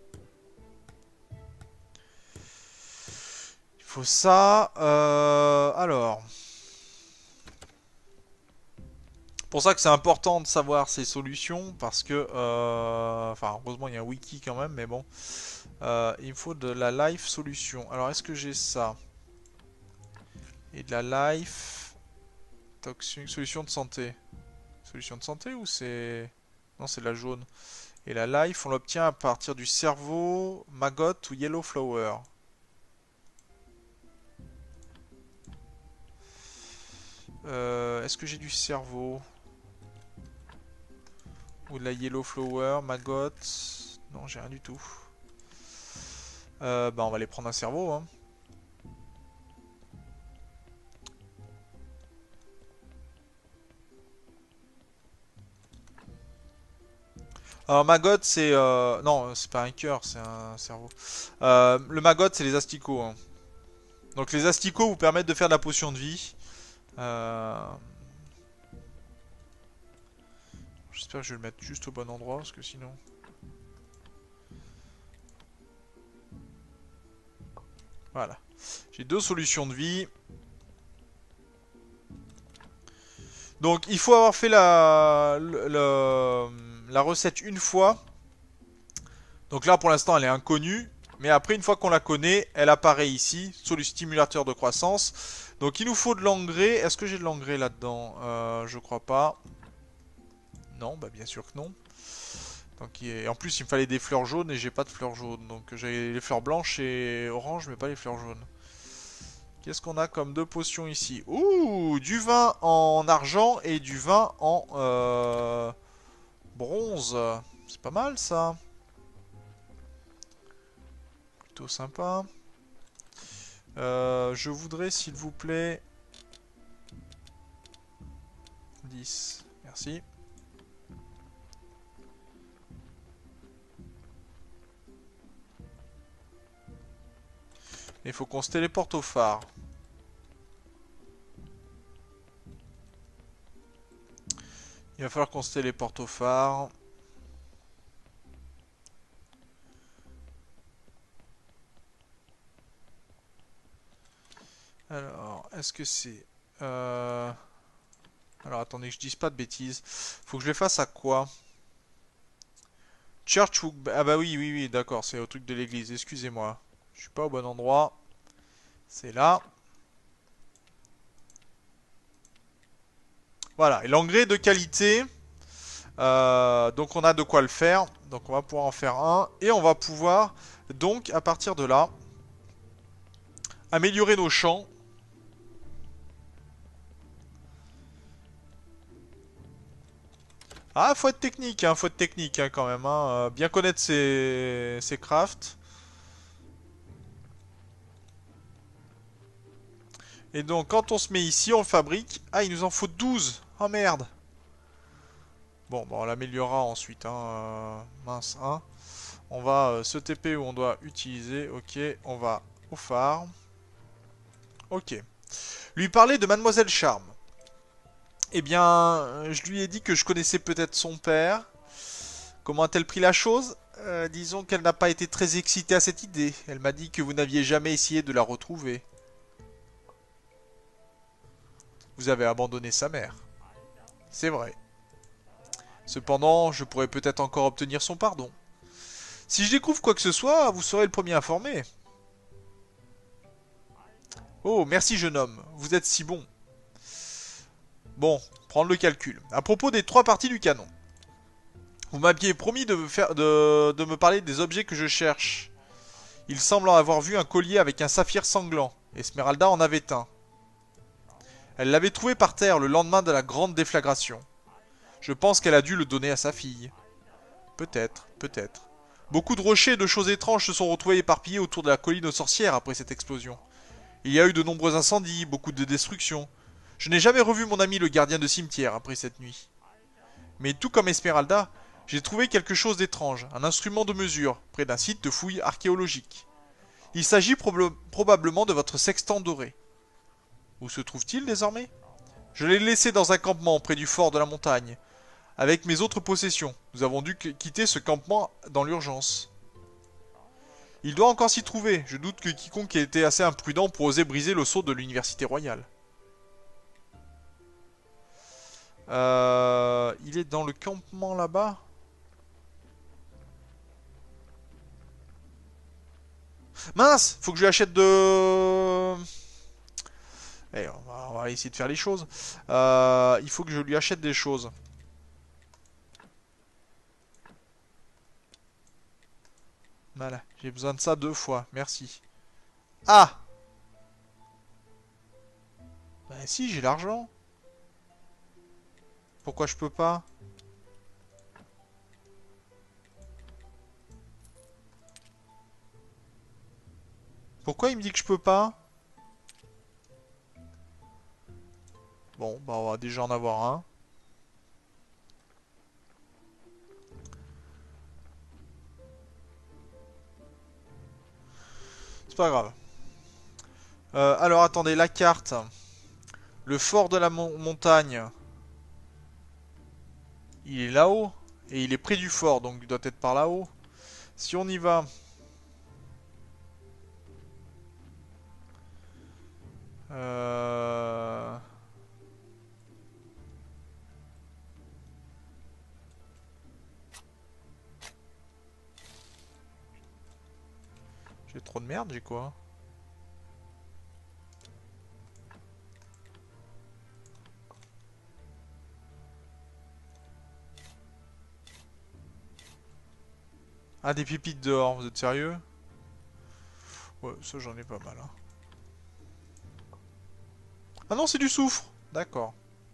Il faut ça. Alors... C'est pour ça que c'est important de savoir ces solutions, parce que... Enfin, heureusement, il y a un wiki quand même, mais bon. Il me faut de la life solution. Alors, est-ce que j'ai ça? Et de la life... Toxic, solution de santé. Solution de santé ou c'est... Non, c'est la jaune. Et la life, on l'obtient à partir du cerveau, maggot ou yellow flower. Est-ce que j'ai du cerveau? Ou de la yellow flower, maggot? Non, j'ai rien du tout. Bah, on va aller prendre un cerveau, hein. Alors, maggot, c'est... Non, c'est pas un cœur, c'est un cerveau. Le maggot, c'est les asticots, hein. Donc, les asticots vous permettent de faire de la potion de vie. J'espère que je vais le mettre juste au bon endroit, parce que sinon... Voilà. J'ai 2 solutions de vie. Donc, il faut avoir fait la recette une fois. Donc là, pour l'instant, elle est inconnue. Mais après, une fois qu'on la connaît, elle apparaît ici, sur le stimulateur de croissance. Donc, il nous faut de l'engrais. Est-ce que j'ai de l'engrais là-dedans? Je crois pas. Non, bah bien sûr que non. Donc, en plus, il me fallait des fleurs jaunes et j'ai pas de fleurs jaunes. Donc, j'ai les fleurs blanches et oranges, mais pas les fleurs jaunes. Qu'est-ce qu'on a comme 2 potions ici? Ouh, du vin en argent et du vin en bronze. C'est pas mal, ça. Plutôt sympa. Je voudrais, s'il vous plaît... 10. Merci. Il faut qu'on se téléporte au phare. Il va falloir qu'on se téléporte au phare. Alors, est-ce que c'est... Alors, attendez que je dise pas de bêtises. Faut que je le fasse à quoi? Church ou... Ah bah oui, oui, oui, d'accord, c'est au truc de l'église. Excusez-moi. Je suis pas au bon endroit. C'est là. Voilà, et l'engrais de qualité. Donc on a de quoi le faire. Donc on va pouvoir en faire un. Et on va pouvoir, donc, à partir de là, améliorer nos champs. Ah, faut être technique, hein, faut être technique hein, quand même. Hein. Bien connaître ses crafts. Et donc, quand on se met ici, on le fabrique. Ah, il nous en faut 12. Oh merde. Bon, bah, on l'améliorera ensuite. Hein. Mince, 1. On va se TP où on doit utiliser. Ok, on va au phare. Ok. Lui parler de Mademoiselle Charme. Eh bien, je lui ai dit que je connaissais peut-être son père. Comment a-t-elle pris la chose? Disons qu'elle n'a pas été très excitée à cette idée. Elle m'a dit que vous n'aviez jamais essayé de la retrouver. Vous avez abandonné sa mère. C'est vrai. Cependant, je pourrais peut-être encore obtenir son pardon. Si je découvre quoi que ce soit, vous serez le premier informé. Oh, merci jeune homme. Vous êtes si bon. Bon, prendre le calcul. À propos des 3 parties du canon. Vous m'aviez promis de me parler des objets que je cherche. Il semble en avoir vu un collier avec un saphir sanglant. Esmeralda en avait un. Elle l'avait trouvé par terre le lendemain de la grande déflagration. Je pense qu'elle a dû le donner à sa fille. Peut-être, peut-être. Beaucoup de rochers et de choses étranges se sont retrouvés éparpillés autour de la colline aux sorcières après cette explosion. Il y a eu de nombreux incendies, beaucoup de destruction. Je n'ai jamais revu mon ami le gardien de cimetière après cette nuit. Mais tout comme Esmeralda, J'ai trouvé quelque chose d'étrange, un instrument de mesure, près d'un site de fouilles archéologiques. Il s'agit probablement de votre sextant doré. Où se trouve-t-il désormais? Je l'ai laissé dans un campement près du fort de la montagne, avec mes autres possessions. Nous avons dû quitter ce campement dans l'urgence. Il doit encore s'y trouver. Je doute que quiconque ait été assez imprudent pour oser briser le sceau de l'université royale. Il est dans le campement là-bas. Mince! Faut que je lui achète de... Eh, on va essayer de faire les choses. Il faut que je lui achète des choses. Voilà, j'ai besoin de ça 2 fois. Merci. Ah! Bah si, j'ai l'argent. Pourquoi je peux pas? Pourquoi il me dit que je peux pas? Bon, bah on va déjà en avoir un. C'est pas grave. Alors attendez, la carte. Le fort de la montagne. Il est là-haut. Et il est près du fort, donc il doit être par là-haut. Si on y va... Euh... J'ai trop de merde, j'ai quoi? Ah, des pépites dehors, vous êtes sérieux? Ouais, ça j'en ai pas mal. Hein. Ah non, c'est du soufre. D'accord.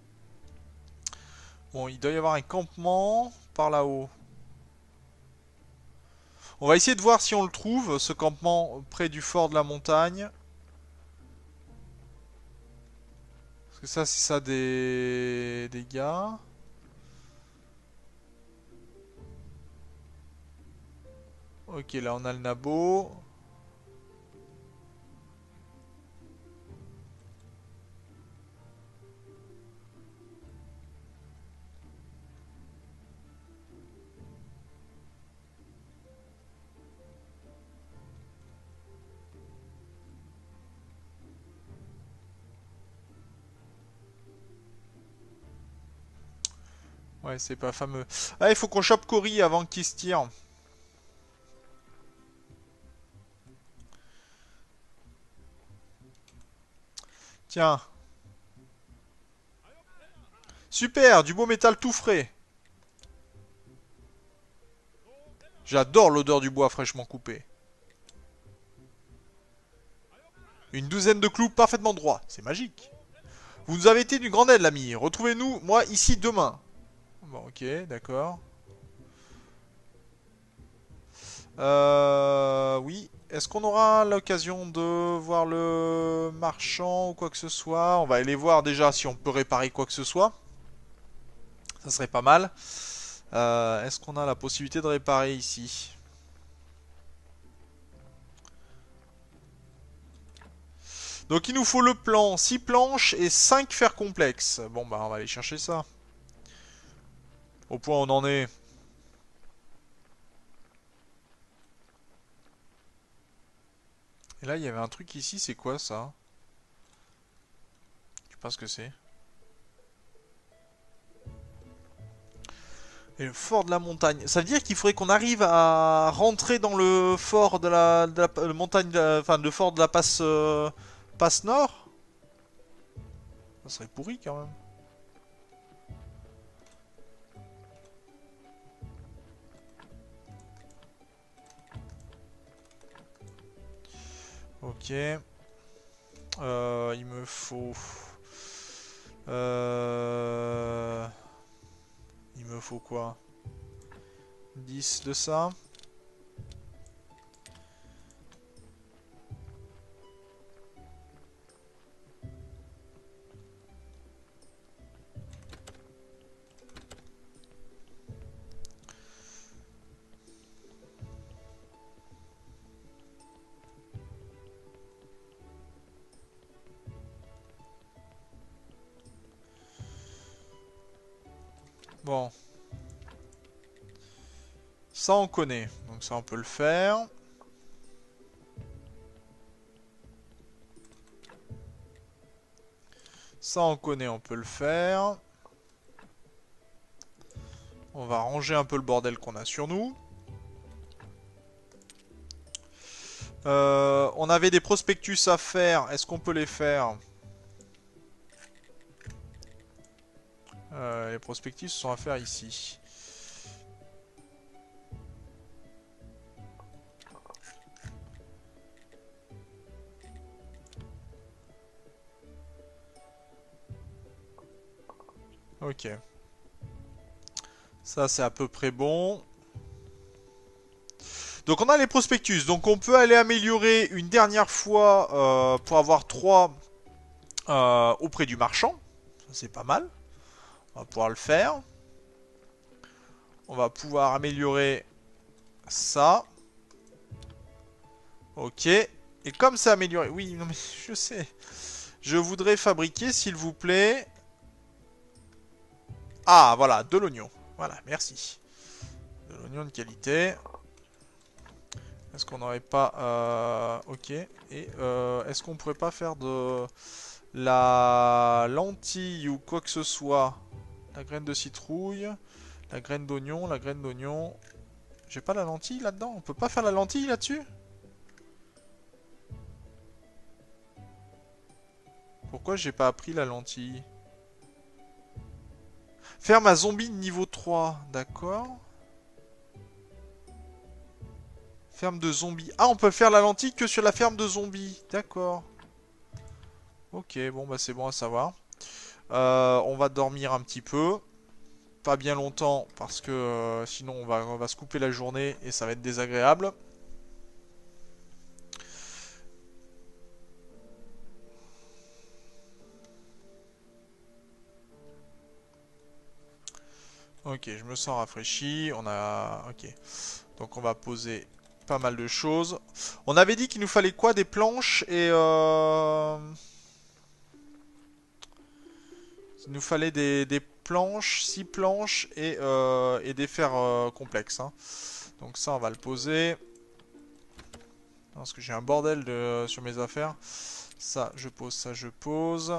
Bon, il doit y avoir un campement par là-haut. On va essayer de voir si on le trouve, ce campement près du fort de la montagne. Parce que ça, c'est ça des gars. Ok, là on a le nabo. Ouais, c'est pas fameux. Ah, il faut qu'on chope Cory avant qu'il se tire. Tiens. Super, du beau métal tout frais. J'adore l'odeur du bois fraîchement coupé. Une douzaine de clous parfaitement droits. C'est magique. Vous nous avez été d'une grande aide, l'ami. Retrouvez-nous, moi, ici demain. Bon, ok, d'accord. Oui. Est-ce qu'on aura l'occasion de voir le marchand ou quoi que ce soit? On va aller voir déjà si on peut réparer quoi que ce soit. Ça serait pas mal. Est-ce qu'on a la possibilité de réparer ici? Donc il nous faut le plan, 6 planches et 5 fers complexes. Bon bah on va aller chercher ça. Au point où on en est. Et là il y avait un truc ici, c'est quoi ça? Je sais pas ce que c'est. Et le fort de la montagne. Ça veut dire qu'il faudrait qu'on arrive à rentrer dans le fort de la montagne, enfin le fort de la passe nord. Ça serait pourri quand même. Ok. Il me faut... Euh... Il me faut quoi? 10 de ça. Bon. Ça, on connaît. Donc ça, on peut le faire. Ça, on connaît, on peut le faire. On va ranger un peu le bordel qu'on a sur nous. On avait des prospectus à faire. Est-ce qu'on peut les faire? Les prospectus sont à faire ici. Ok. Ça, c'est à peu près bon. Donc, on a les prospectus. Donc, on peut aller améliorer une dernière fois pour avoir 3 auprès du marchand. Ça, c'est pas mal. On va pouvoir le faire. On va pouvoir améliorer ça. Ok. Et comme c'est amélioré... Oui, non mais je sais. Je voudrais fabriquer, s'il vous plaît... Ah, voilà, de l'oignon. Voilà, merci. De l'oignon de qualité. Est-ce qu'on n'aurait pas... ok. Et est-ce qu'on pourrait pas faire de la lentille ou quoi que ce soit? La graine de citrouille, la graine d'oignon, la graine d'oignon. J'ai pas la lentille là-dedans? On peut pas faire la lentille là-dessus? Pourquoi j'ai pas appris la lentille? Ferme à zombie niveau 3, d'accord. Ferme de zombies. Ah, on peut faire la lentille que sur la ferme de zombies, d'accord. Ok, bon bah c'est bon à savoir. On va dormir un petit peu. Pas bien longtemps parce que sinon on va se couper la journée et ça va être désagréable. Ok, je me sens rafraîchi. On a... Ok. Donc on va poser pas mal de choses. On avait dit qu'il nous fallait quoi? Des planches et... Il nous fallait des planches, 6 planches et des fers complexes. Hein. Donc ça, on va le poser. Parce que j'ai un bordel sur mes affaires. Ça, je pose, ça, je pose.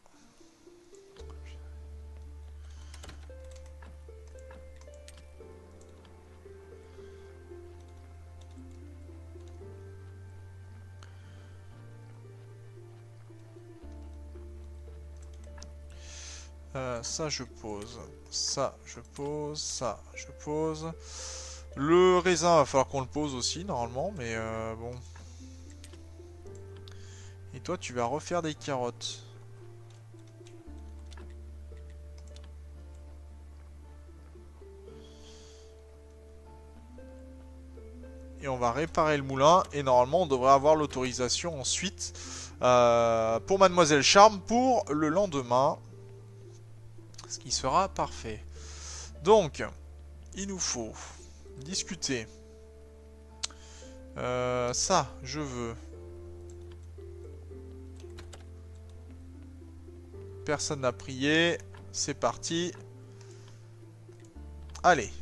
Ça, je pose. Ça, je pose. Ça, je pose. Le raisin, va falloir qu'on le pose aussi, normalement. Mais bon. Et toi, tu vas refaire des carottes. Et on va réparer le moulin. Et normalement, on devrait avoir l'autorisation ensuite pour Mademoiselle Charme pour le lendemain. Ce qui sera parfait. Donc, il nous faut discuter. Ça, je veux. Personne n'a prié. C'est parti. Allez.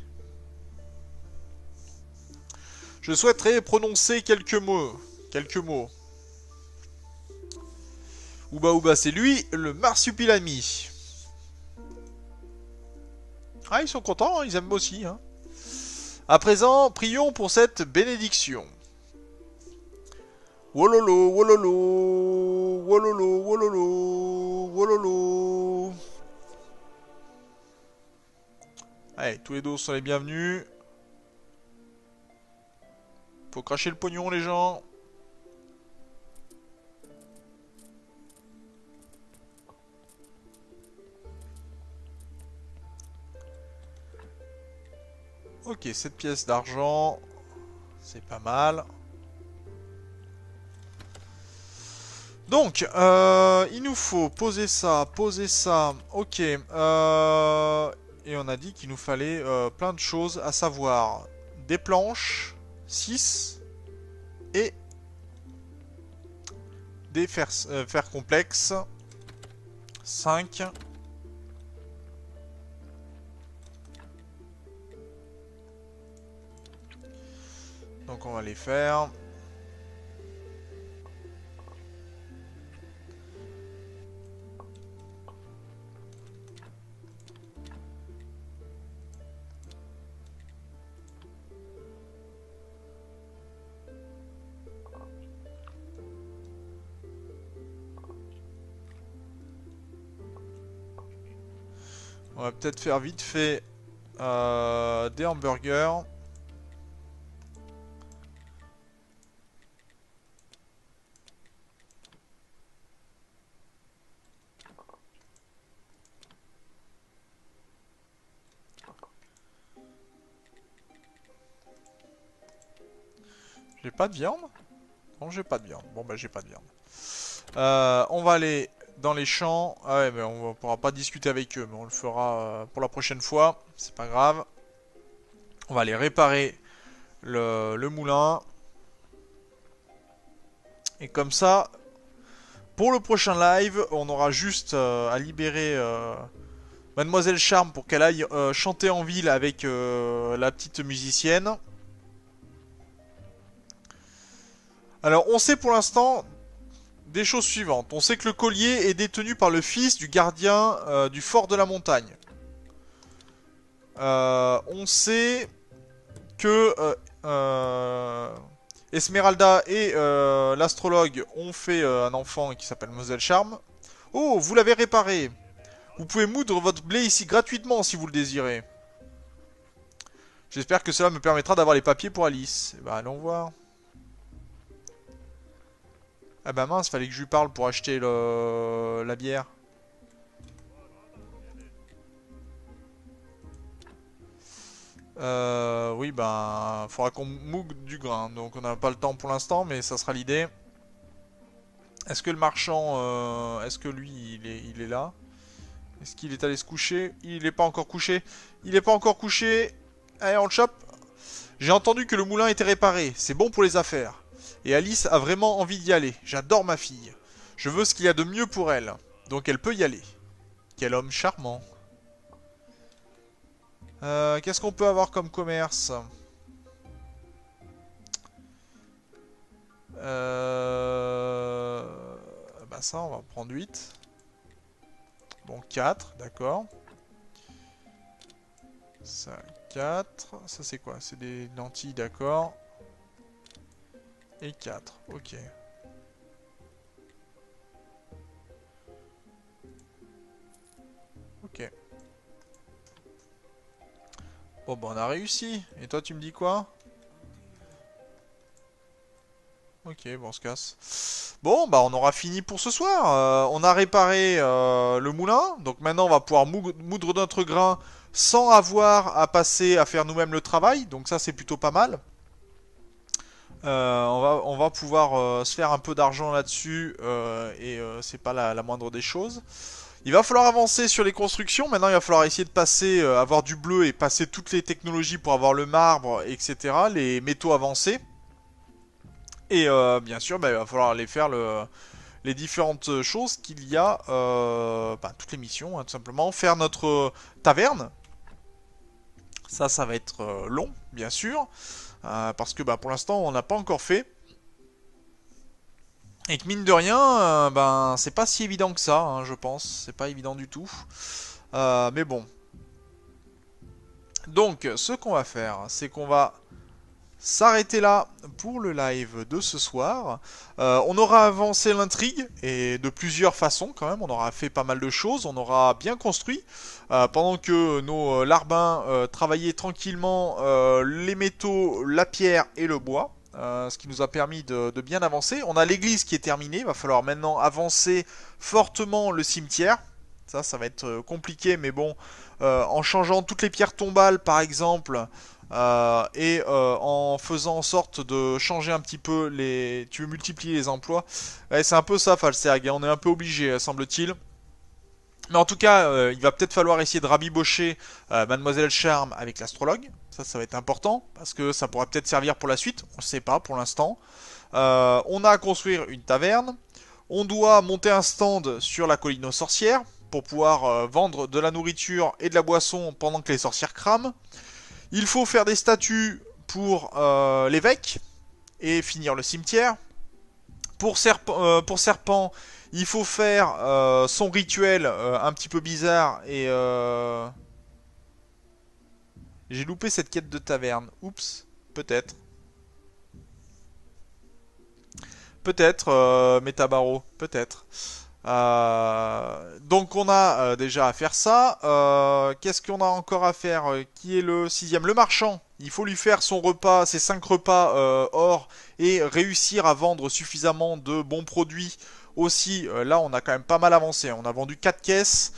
Je souhaiterais prononcer quelques mots. Quelques mots. Ouba Ouba, c'est lui, le marsupilami. Ah, ils sont contents, hein, ils aiment aussi. Hein. À présent, prions pour cette bénédiction. Wololo, wololo, wololo, wololo, wololo. Allez, tous les dos sont les bienvenus. Faut cracher le pognon, les gens. Ok, 7 pièces d'argent. C'est pas mal. Donc, il nous faut poser ça, ok. Et on a dit qu'il nous fallait plein de choses, à savoir des planches, 6, et des fers complexes, 5. Donc on va les faire. On va peut-être faire vite fait des hamburgers. J'ai pas de viande? Non, j'ai pas de viande. Bon, bah, j'ai pas de viande. On va aller dans les champs. Ah ouais, mais on pourra pas discuter avec eux, mais on le fera pour la prochaine fois. C'est pas grave. On va aller réparer le moulin. Et comme ça, pour le prochain live, on aura juste à libérer Mademoiselle Charme pour qu'elle aille chanter en ville avec la petite musicienne. Alors, on sait pour l'instant des choses suivantes. On sait que le collier est détenu par le fils du gardien du fort de la montagne. On sait que Esmeralda et l'astrologue ont fait un enfant qui s'appelle Moselle Charme. Oh, vous l'avez réparé. Vous pouvez moudre votre blé ici gratuitement si vous le désirez. J'espère que cela me permettra d'avoir les papiers pour Alice. Eh ben, allons voir. Ah bah mince, fallait que je lui parle pour acheter la bière. Oui, ben, faudra qu'on mougue du grain. Donc on n'a pas le temps pour l'instant, mais ça sera l'idée. Est-ce que le marchand, est-ce que lui, il est là? Est-ce qu'il est allé se coucher? Il n'est pas encore couché. Il n'est pas encore couché. Allez, on le chope. J'ai entendu que le moulin était réparé. C'est bon pour les affaires. Et Alice a vraiment envie d'y aller. J'adore ma fille. Je veux ce qu'il y a de mieux pour elle. Donc elle peut y aller. Quel homme charmant. Qu'est-ce qu'on peut avoir comme commerce? Bah ça, on va prendre 8. Bon, 4, d'accord. Ça, 4. Ça, c'est quoi? C'est des lentilles, d'accord. Et 4, ok. Ok. Bon, bah on a réussi. Et toi, tu me dis quoi? Ok, bon, on se casse. Bon, bah on aura fini pour ce soir. On a réparé le moulin. Donc maintenant, on va pouvoir moudre notre grain sans avoir à passer à faire nous-mêmes le travail. Donc ça, c'est plutôt pas mal. On va pouvoir se faire un peu d'argent là-dessus. Et c'est pas la moindre des choses. Il va falloir avancer sur les constructions. Maintenant, il va falloir essayer de passer, avoir du bleu et passer toutes les technologies pour avoir le marbre, etc. Les métaux avancés. Et bien sûr, bah, il va falloir aller faire les différentes choses qu'il y a, bah, toutes les missions, hein, tout simplement. Faire notre taverne. Ça va être long, bien sûr. Parce que bah, pour l'instant, on n'a pas encore fait. Et que mine de rien, ben, c'est pas si évident que ça, hein, je pense. C'est pas évident du tout. Mais bon. Donc, ce qu'on va faire, c'est qu'on va s'arrêter là pour le live de ce soir. On aura avancé l'intrigue, et de plusieurs façons quand même. On aura fait pas mal de choses, on aura bien construit. Pendant que nos larbins travaillaient tranquillement les métaux, la pierre et le bois. Ce qui nous a permis de bien avancer. On a l'église qui est terminée, il va falloir maintenant avancer fortement le cimetière. Ça va être compliqué, mais bon, en changeant toutes les pierres tombales par exemple, et en faisant en sorte de changer un petit peu les... Tu veux multiplier les emplois. Ouais, c'est un peu ça, Falserg, on est un peu obligé, semble-t-il. Mais en tout cas, il va peut-être falloir essayer de rabibocher Mademoiselle Charme avec l'astrologue. Ça va être important, parce que ça pourra peut-être servir pour la suite. On ne sait pas pour l'instant. On a à construire une taverne. On doit monter un stand sur la colline aux sorcières, pour pouvoir vendre de la nourriture et de la boisson pendant que les sorcières crament. Il faut faire des statues pour l'évêque et finir le cimetière. Pour Serpent, il faut faire son rituel un petit peu bizarre et... J'ai loupé cette quête de taverne. Oups, peut-être. Peut-être, Métabaro, peut-être. Donc on a déjà à faire ça. Qu'est-ce qu'on a encore à faire? Qui est le sixième? Le marchand. Il faut lui faire son repas, ses 5 repas or et réussir à vendre suffisamment de bons produits. Aussi, là on a quand même pas mal avancé. On a vendu 4 caisses.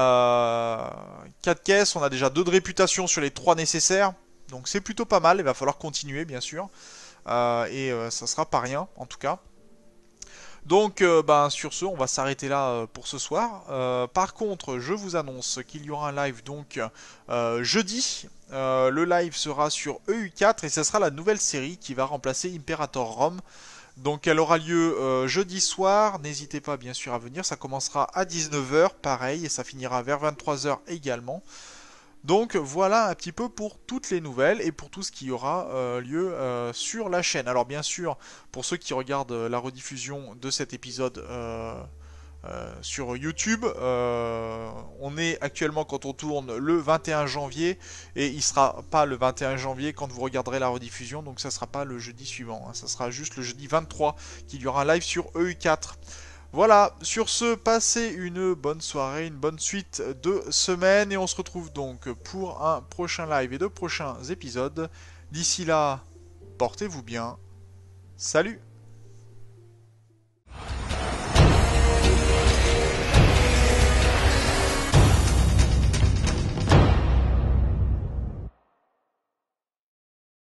4 caisses, on a déjà 2 de réputation sur les 3 nécessaires. Donc c'est plutôt pas mal, il va falloir continuer bien sûr. Ça sera pas rien en tout cas. Donc, sur ce, on va s'arrêter là pour ce soir. Par contre, je vous annonce qu'il y aura un live donc jeudi. Le live sera sur EU4 et ce sera la nouvelle série qui va remplacer Imperator Rome. Donc, elle aura lieu jeudi soir. N'hésitez pas bien sûr à venir. Ça commencera à 19h, pareil, et ça finira vers 23h également. Donc voilà un petit peu pour toutes les nouvelles et pour tout ce qui aura lieu sur la chaîne. Alors bien sûr, pour ceux qui regardent la rediffusion de cet épisode sur YouTube, on est actuellement quand on tourne le 21 janvier et il sera pas le 21 janvier quand vous regarderez la rediffusion, donc ça sera pas le jeudi suivant, hein, ça sera juste le jeudi 23 qu'il y aura un live sur EU4. Voilà, sur ce, passez une bonne soirée, une bonne suite de semaine et on se retrouve donc pour un prochain live et de prochains épisodes. D'ici là, portez-vous bien. Salut!